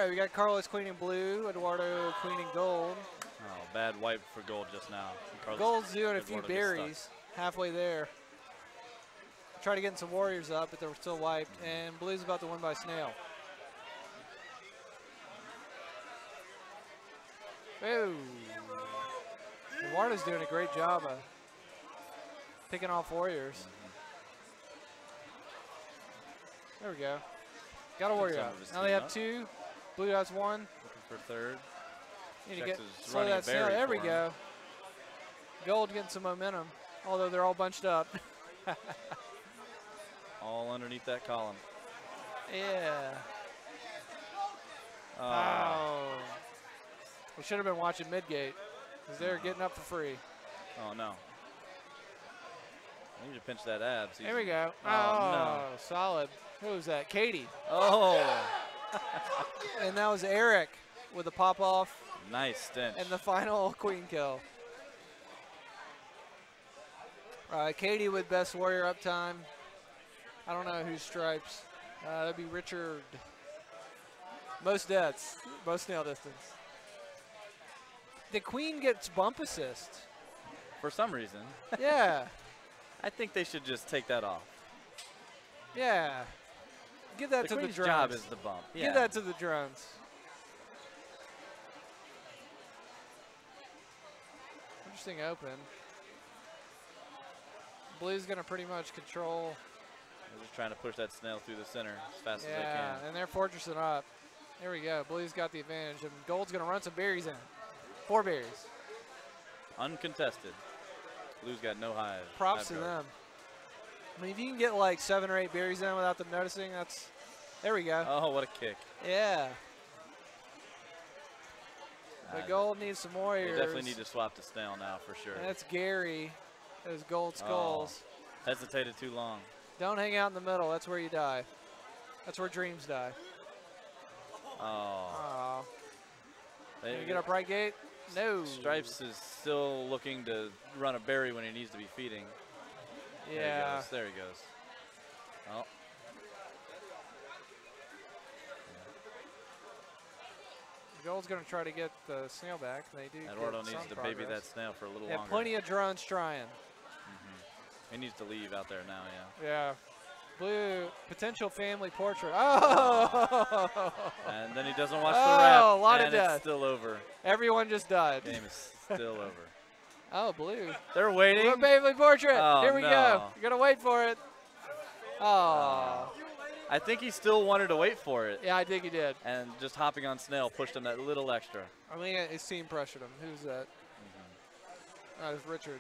right, we got Carlos queen in blue, Eduardo queen in gold. Oh, bad wipe for gold just now. Carlos Gold's doing a few Eduardo gets stuck. berries, halfway there. Try to get some warriors up, but they were still wiped. And blue's about to win by snail. Ooh. Eduardo's doing a great job of picking off warriors. There we go. Got a warrior some out. of his Now they team have up. two. Blue has one. Looking for third. Need to Checks get is slow running a that snail. berry There we for him. go. Gold getting some momentum, although they're all bunched up. All underneath that column. Yeah. Oh. Oh. We should have been watching Midgate because they're getting up for free. Oh, no. I need to pinch that ab. so There we he's- go. Oh, Oh, solid. Who was that? Katie. Oh, And that was Eric with a pop off nice stench. and the final queen kill. Uh, Katie with best warrior uptime. I don't know whose stripes. Uh, that'd be Richard. Most deaths, most nail distance. The queen gets bump assist. For some reason, Yeah, I think they should just take that off. yeah. Give that The to the queen's drones. job is the bump. Yeah. Give that to the drones. Interesting open. Blue's gonna pretty much control. They're just trying to push that snail through the center as fast as they Yeah, can. and they're fortressing up. There we go. Blue's got the advantage, and Gold's gonna run some berries in. Four berries. Uncontested. Blue's got no hive. Props hive to guard. them. I mean, if you can get like seven or eight berries in without them noticing, that's. There we go. Oh, what a kick. Yeah. But Uh, Gold needs some They warriors. definitely need to swap the snail now for sure. And that's Gary. Those gold skulls. Hesitated too long. Don't hang out in the middle. That's where you die. That's where dreams die. Oh. Aw. They- Can you get up right gate? No. Stripes is still looking to run a berry when he needs to be feeding. There he Yeah. goes. There he goes. Oh. Gold's going to try to get the snail back. They do. Eduardo get needs some to baby that progress. snail for a little Yeah, longer. plenty of drones trying. He needs to leave out there now, yeah. Yeah. Blue, potential family portrait. Oh! And then he doesn't watch Oh, the wrap, a lot of and death. it's still over. Everyone just died. Game is still over. Oh, blue. They're waiting. Blue family portrait. Oh, Here we no. go. You're going to wait for it. Oh. I think he still wanted to wait for it, Yeah, I think he did. and just hopping on snail pushed him that little extra. I mean, his team pressured him. Who's that? Oh, it's Richard.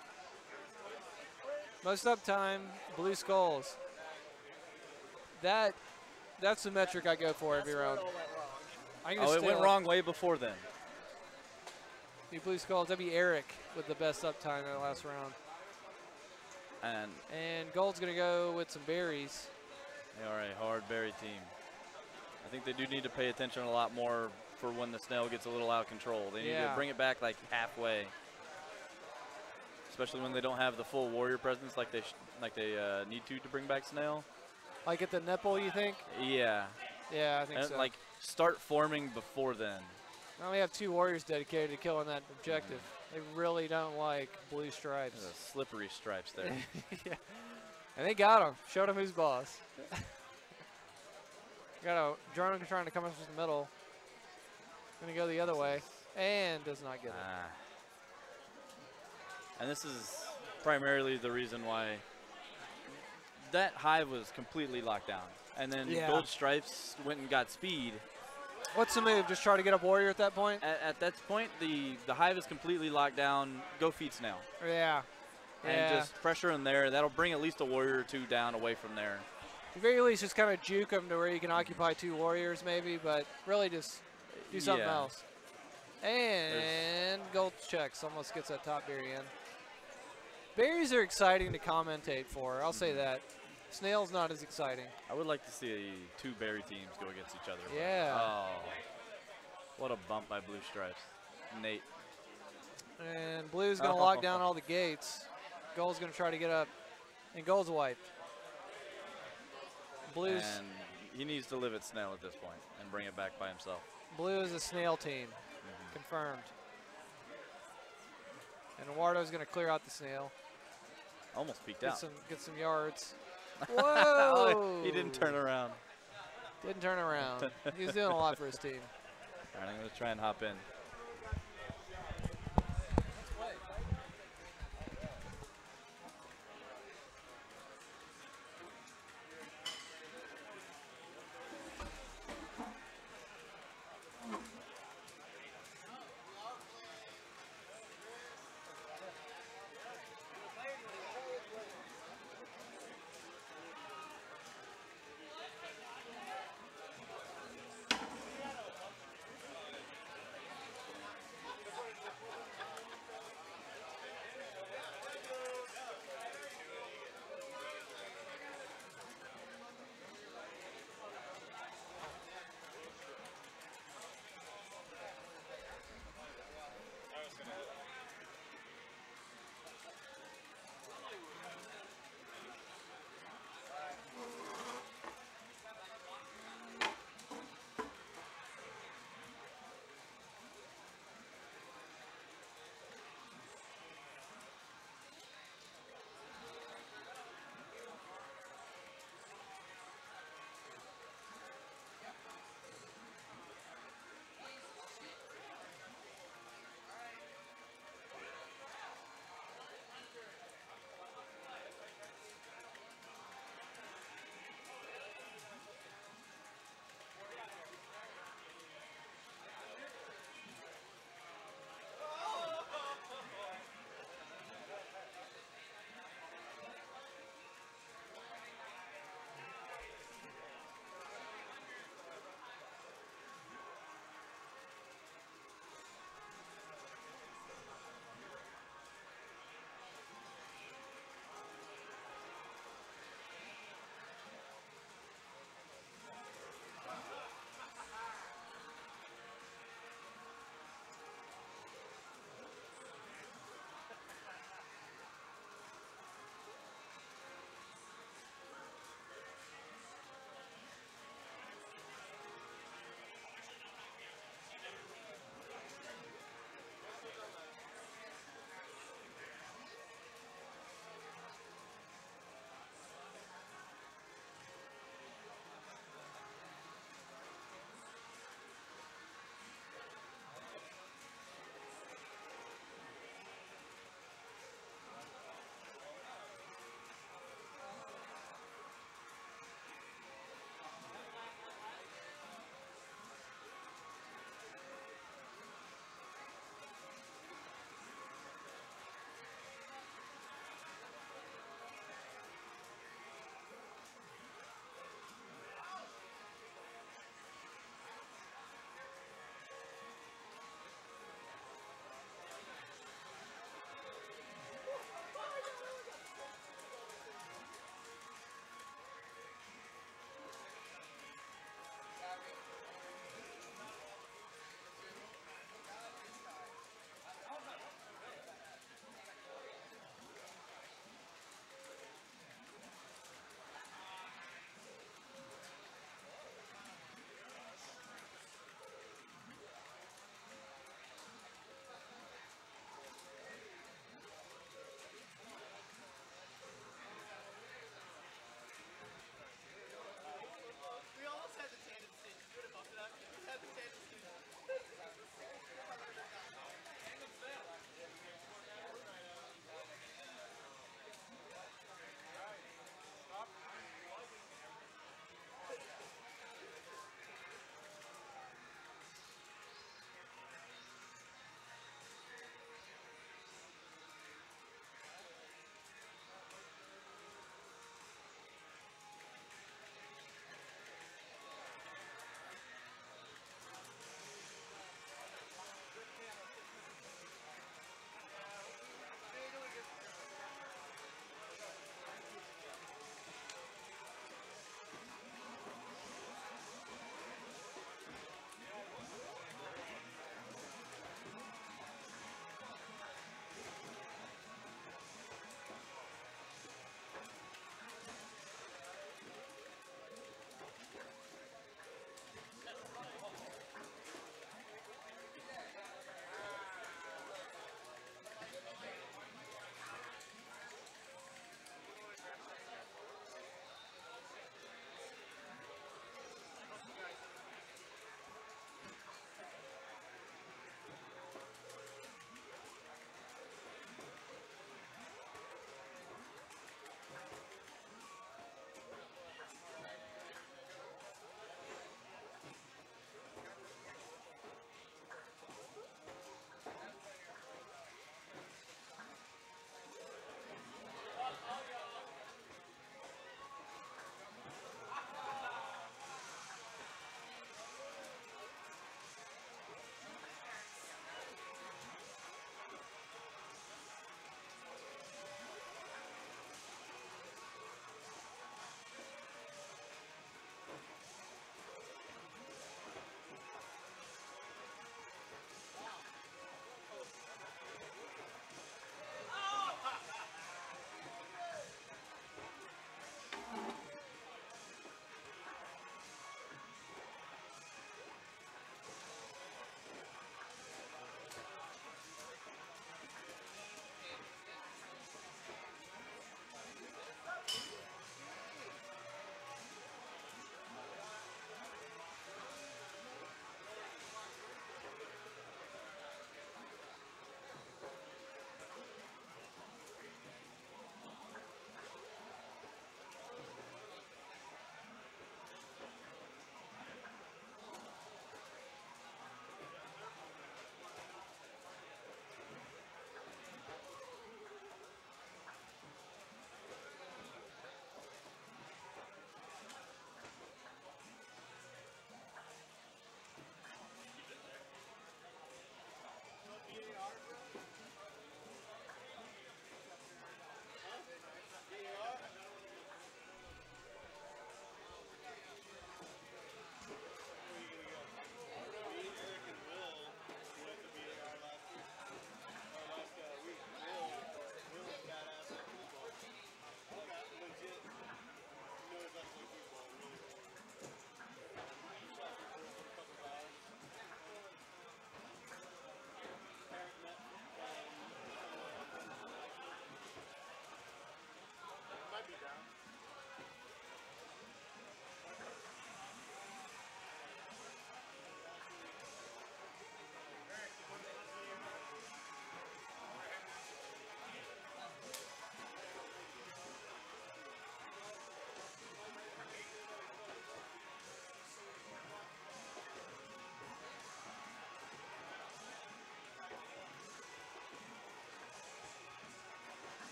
Most uptime, blue skulls. That, that's the metric I go for every round. I can Oh, just it stay went on- wrong way before then. The blue skulls. That'd be Eric with the best uptime in the last round. And And Gold's gonna go with some berries. they are a hard berry team. I think they do need to pay attention a lot more for when the snail gets a little out of control. They need Yeah. to bring it back like halfway. Especially when they don't have the full warrior presence like they sh like they uh, need to to bring back snail. Like at the nipple, you think? Yeah, Yeah, I think and so. like start forming before then. Now we have two warriors dedicated to killing that objective. They really don't like blue stripes. There's a slippery stripes there. Yeah. And they got him. Showed him who's boss. Got a drone trying to come up from the middle. Gonna go the other way. And does not get it. Ah. And this is primarily the reason why that hive was completely locked down. And then Yeah. Gold Stripes went and got speed. What's the move? Just try to get up warrior at that point? At, at that point, the, the hive is completely locked down. Go feed snail. Yeah. And Yeah. just pressure him there. That'll bring at least a warrior or two down away from there. At the very least, just kind of juke them to where you can occupy two warriors maybe, but really just do something Yeah. else. And Gold checks, almost gets that top berry in. Berries are exciting to commentate for, I'll say that. Snail's not as exciting. I would like to see two berry teams go against each other. but- Yeah. Oh. What a bump by Blue Stripes. Nate. And Blue's going to lock down all the gates. Gold's going to try to get up, and Gold's wiped. Blue's, And he needs to live at snail at this point. And and bring it back by himself. Blue is a snail team. Mm-hmm. Confirmed. And Eduardo's going to clear out the snail. Almost peeked Get out. some, get some yards. Whoa! Whoa! He didn't turn around. Didn't turn around. He was doing a lot for his team. All right, I'm going to try and hop in.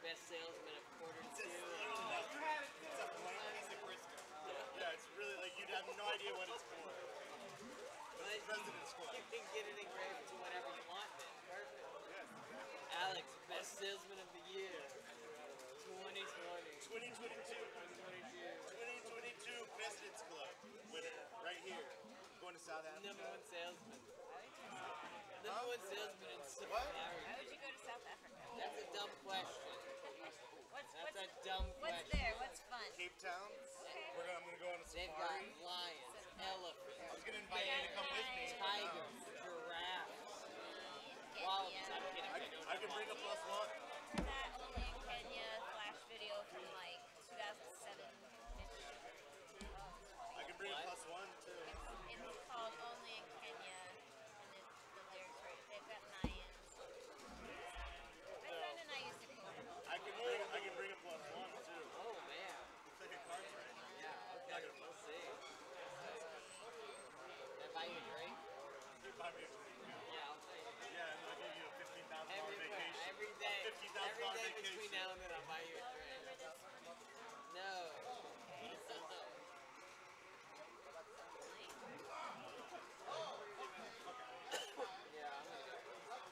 best salesman of quarter It's two. just literally like, it's a blank piece of Crisco. Yeah, it's really like you'd have no idea what it's for. But it's President's Club. You can get it engraved to whatever you want then. Perfect. Yes. Alex, best salesman of the year. twenty twenty. twenty twenty-two. twenty twenty-two President's Club winner right here. Going to Southampton. Number one salesman. Number one salesman in What? Why would you go to South Africa? That's a dumb question. What's That's what's a dumb what's question. there? What's fun? Cape Town. Okay. We're gonna, I'm gonna go on a They've got safari. lions, elephants, I was gonna invite you to come with me. tigers, giraffes, wallabies. I'm kidding. I, I don't I can bring a plus one. That only in Kenya flash video from like two thousand seven. I can bring a plus one too. It's called Only in Kenya, and the, the lyrics right. They've got lions. My friend and I used to go. I can bring I can bring a plus one too. Oh man. It's like a card right. Yeah. Okay. We'll see. Can I buy you a drink? You buy me a drink. Yeah, I'll pay you. Yeah, and I'll give you a fifteen thousand dollar Every, vacation. every day, Fifty thousand every dollar day vacation. between now and then, I'll buy you a drink. Remember this one? No. Yeah, I'm gonna go.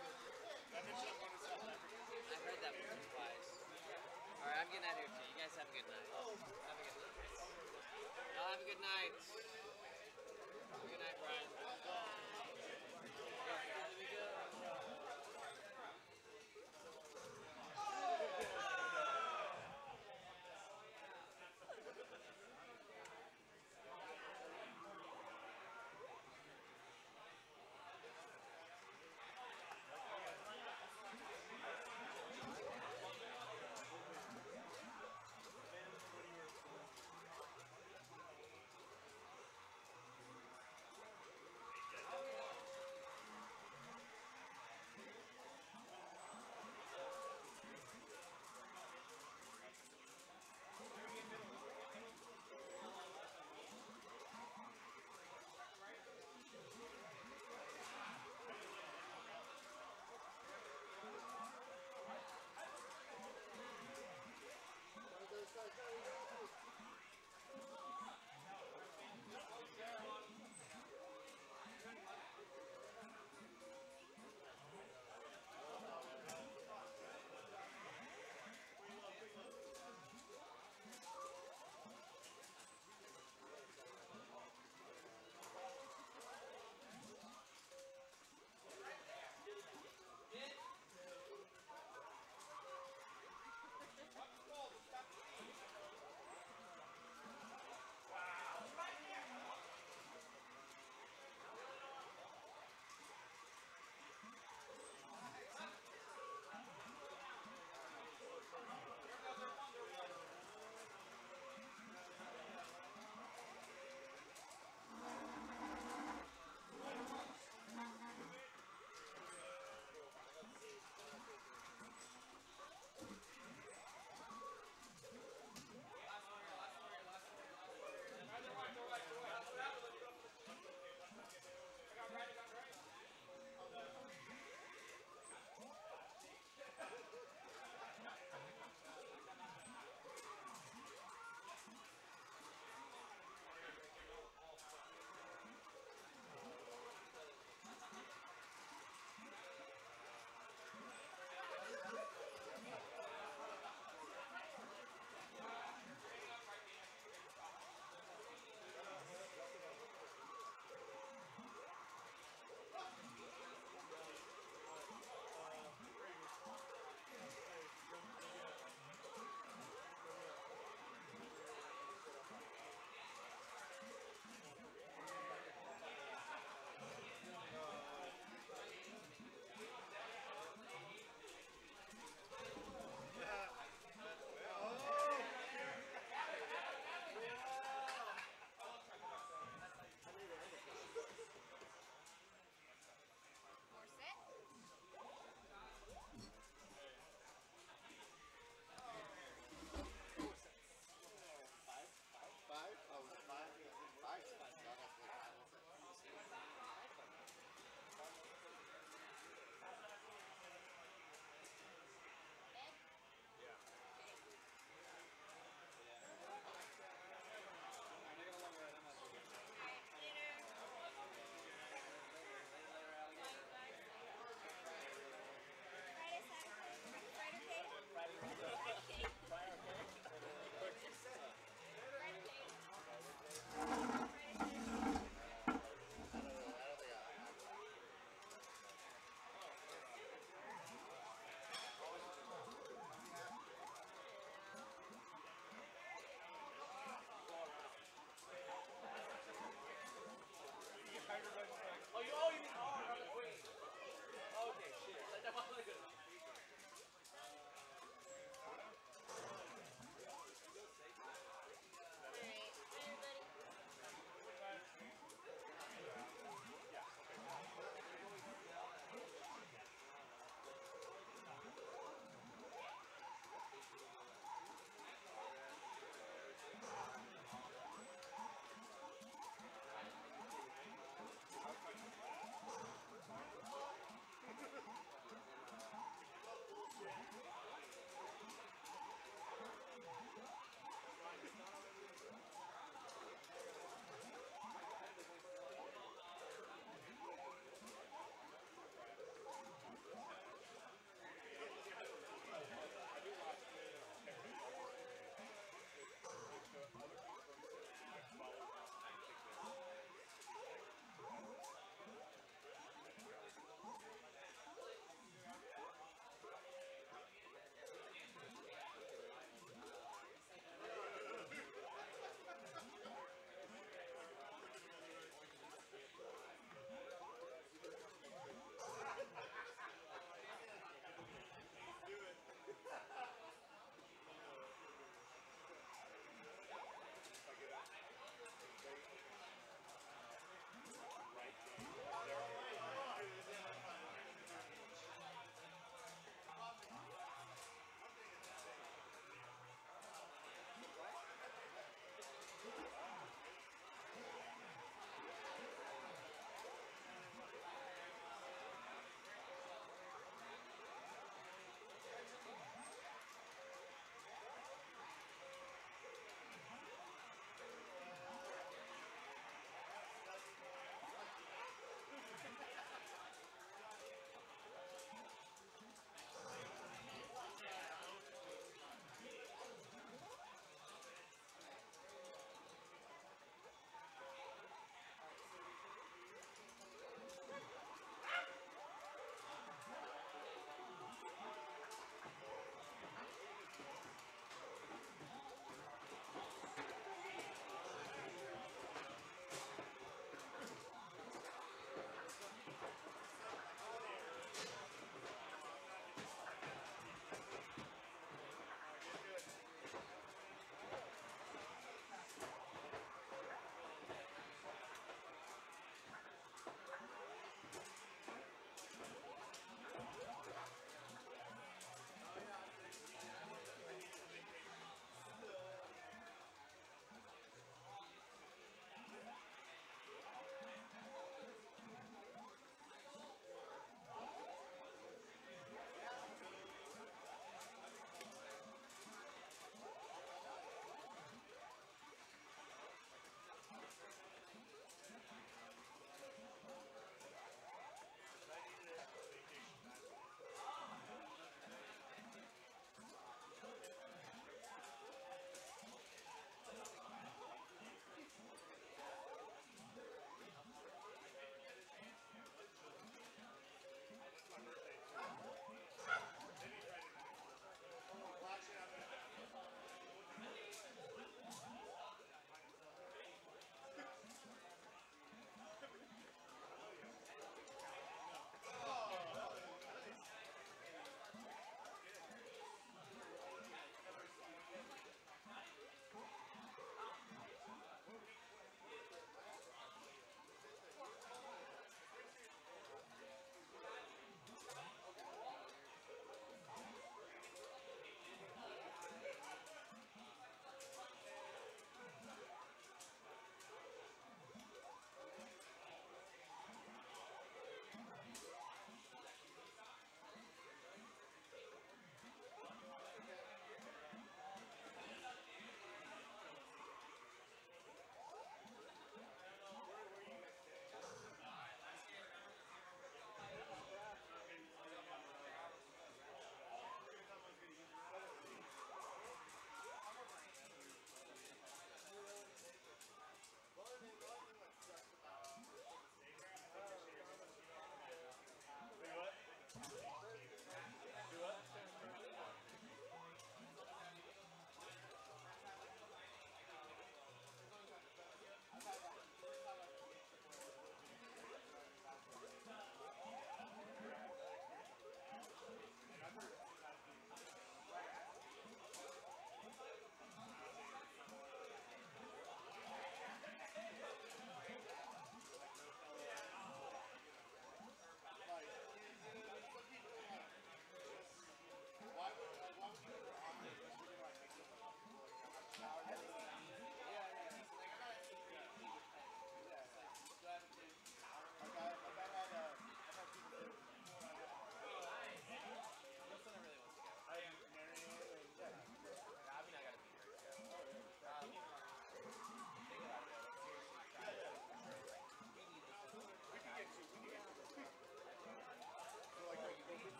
I've heard that one twice. All right, I'm getting out of here too. You guys have a good night. Have a good night. Y'all have a good night. Have a good night, Brian. Here we go.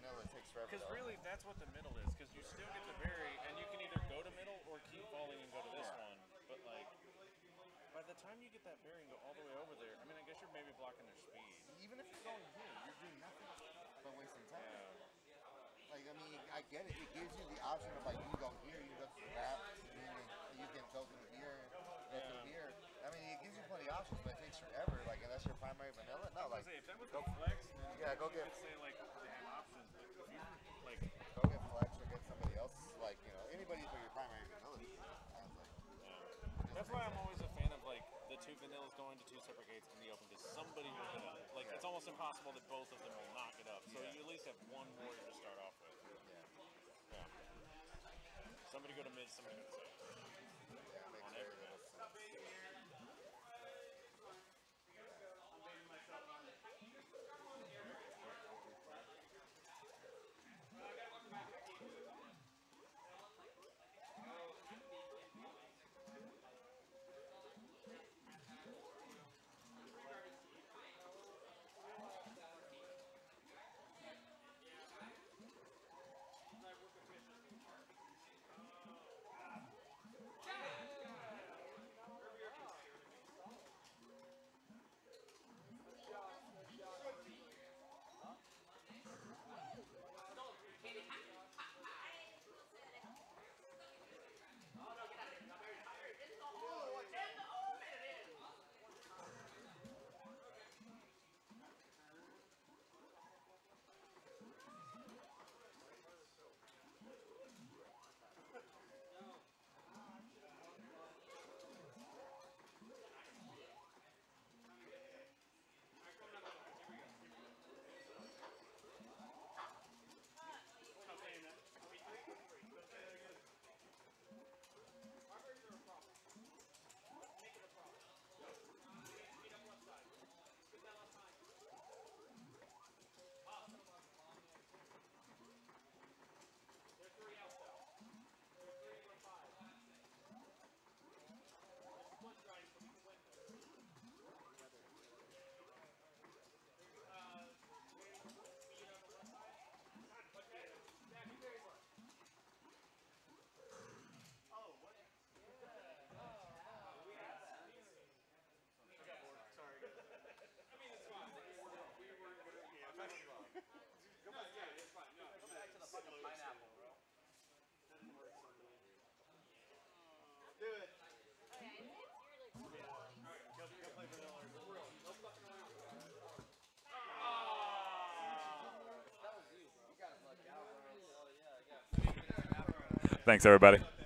vanilla, it takes forever. Because though. really, that's what the middle is. Because you still get the berry, and you can either go to middle or keep falling and go to this Yeah. one. But like, by the time you get that berry and go all the way over there, I mean, I guess you're maybe blocking their speed. Even if you're going here, you're doing nothing but wasting time. Yeah. Like, I mean, I get it. It gives you the option of, like, you can go here, you can go to the back, you can, you can go through here, go Yeah. through here. I mean, it gives you plenty of options, but it takes forever. Like, unless you're primary vanilla, no, like, Say, if that was go, the flex, then yeah, go you get, could say like they have options. But if you like, go get flex or get somebody else, like, you know, anybody for your primary vanilla. I was like, yeah. That's why I'm always a fan of like the two vanillas going to two separate gates in the open, because somebody will get up. Like, it's almost impossible that both of them will not get up. So Yeah. you at least have one warrior to start off with. yeah, Yeah. Somebody go to mid, somebody go to side. yeah, it makes very little sense. Thanks, everybody.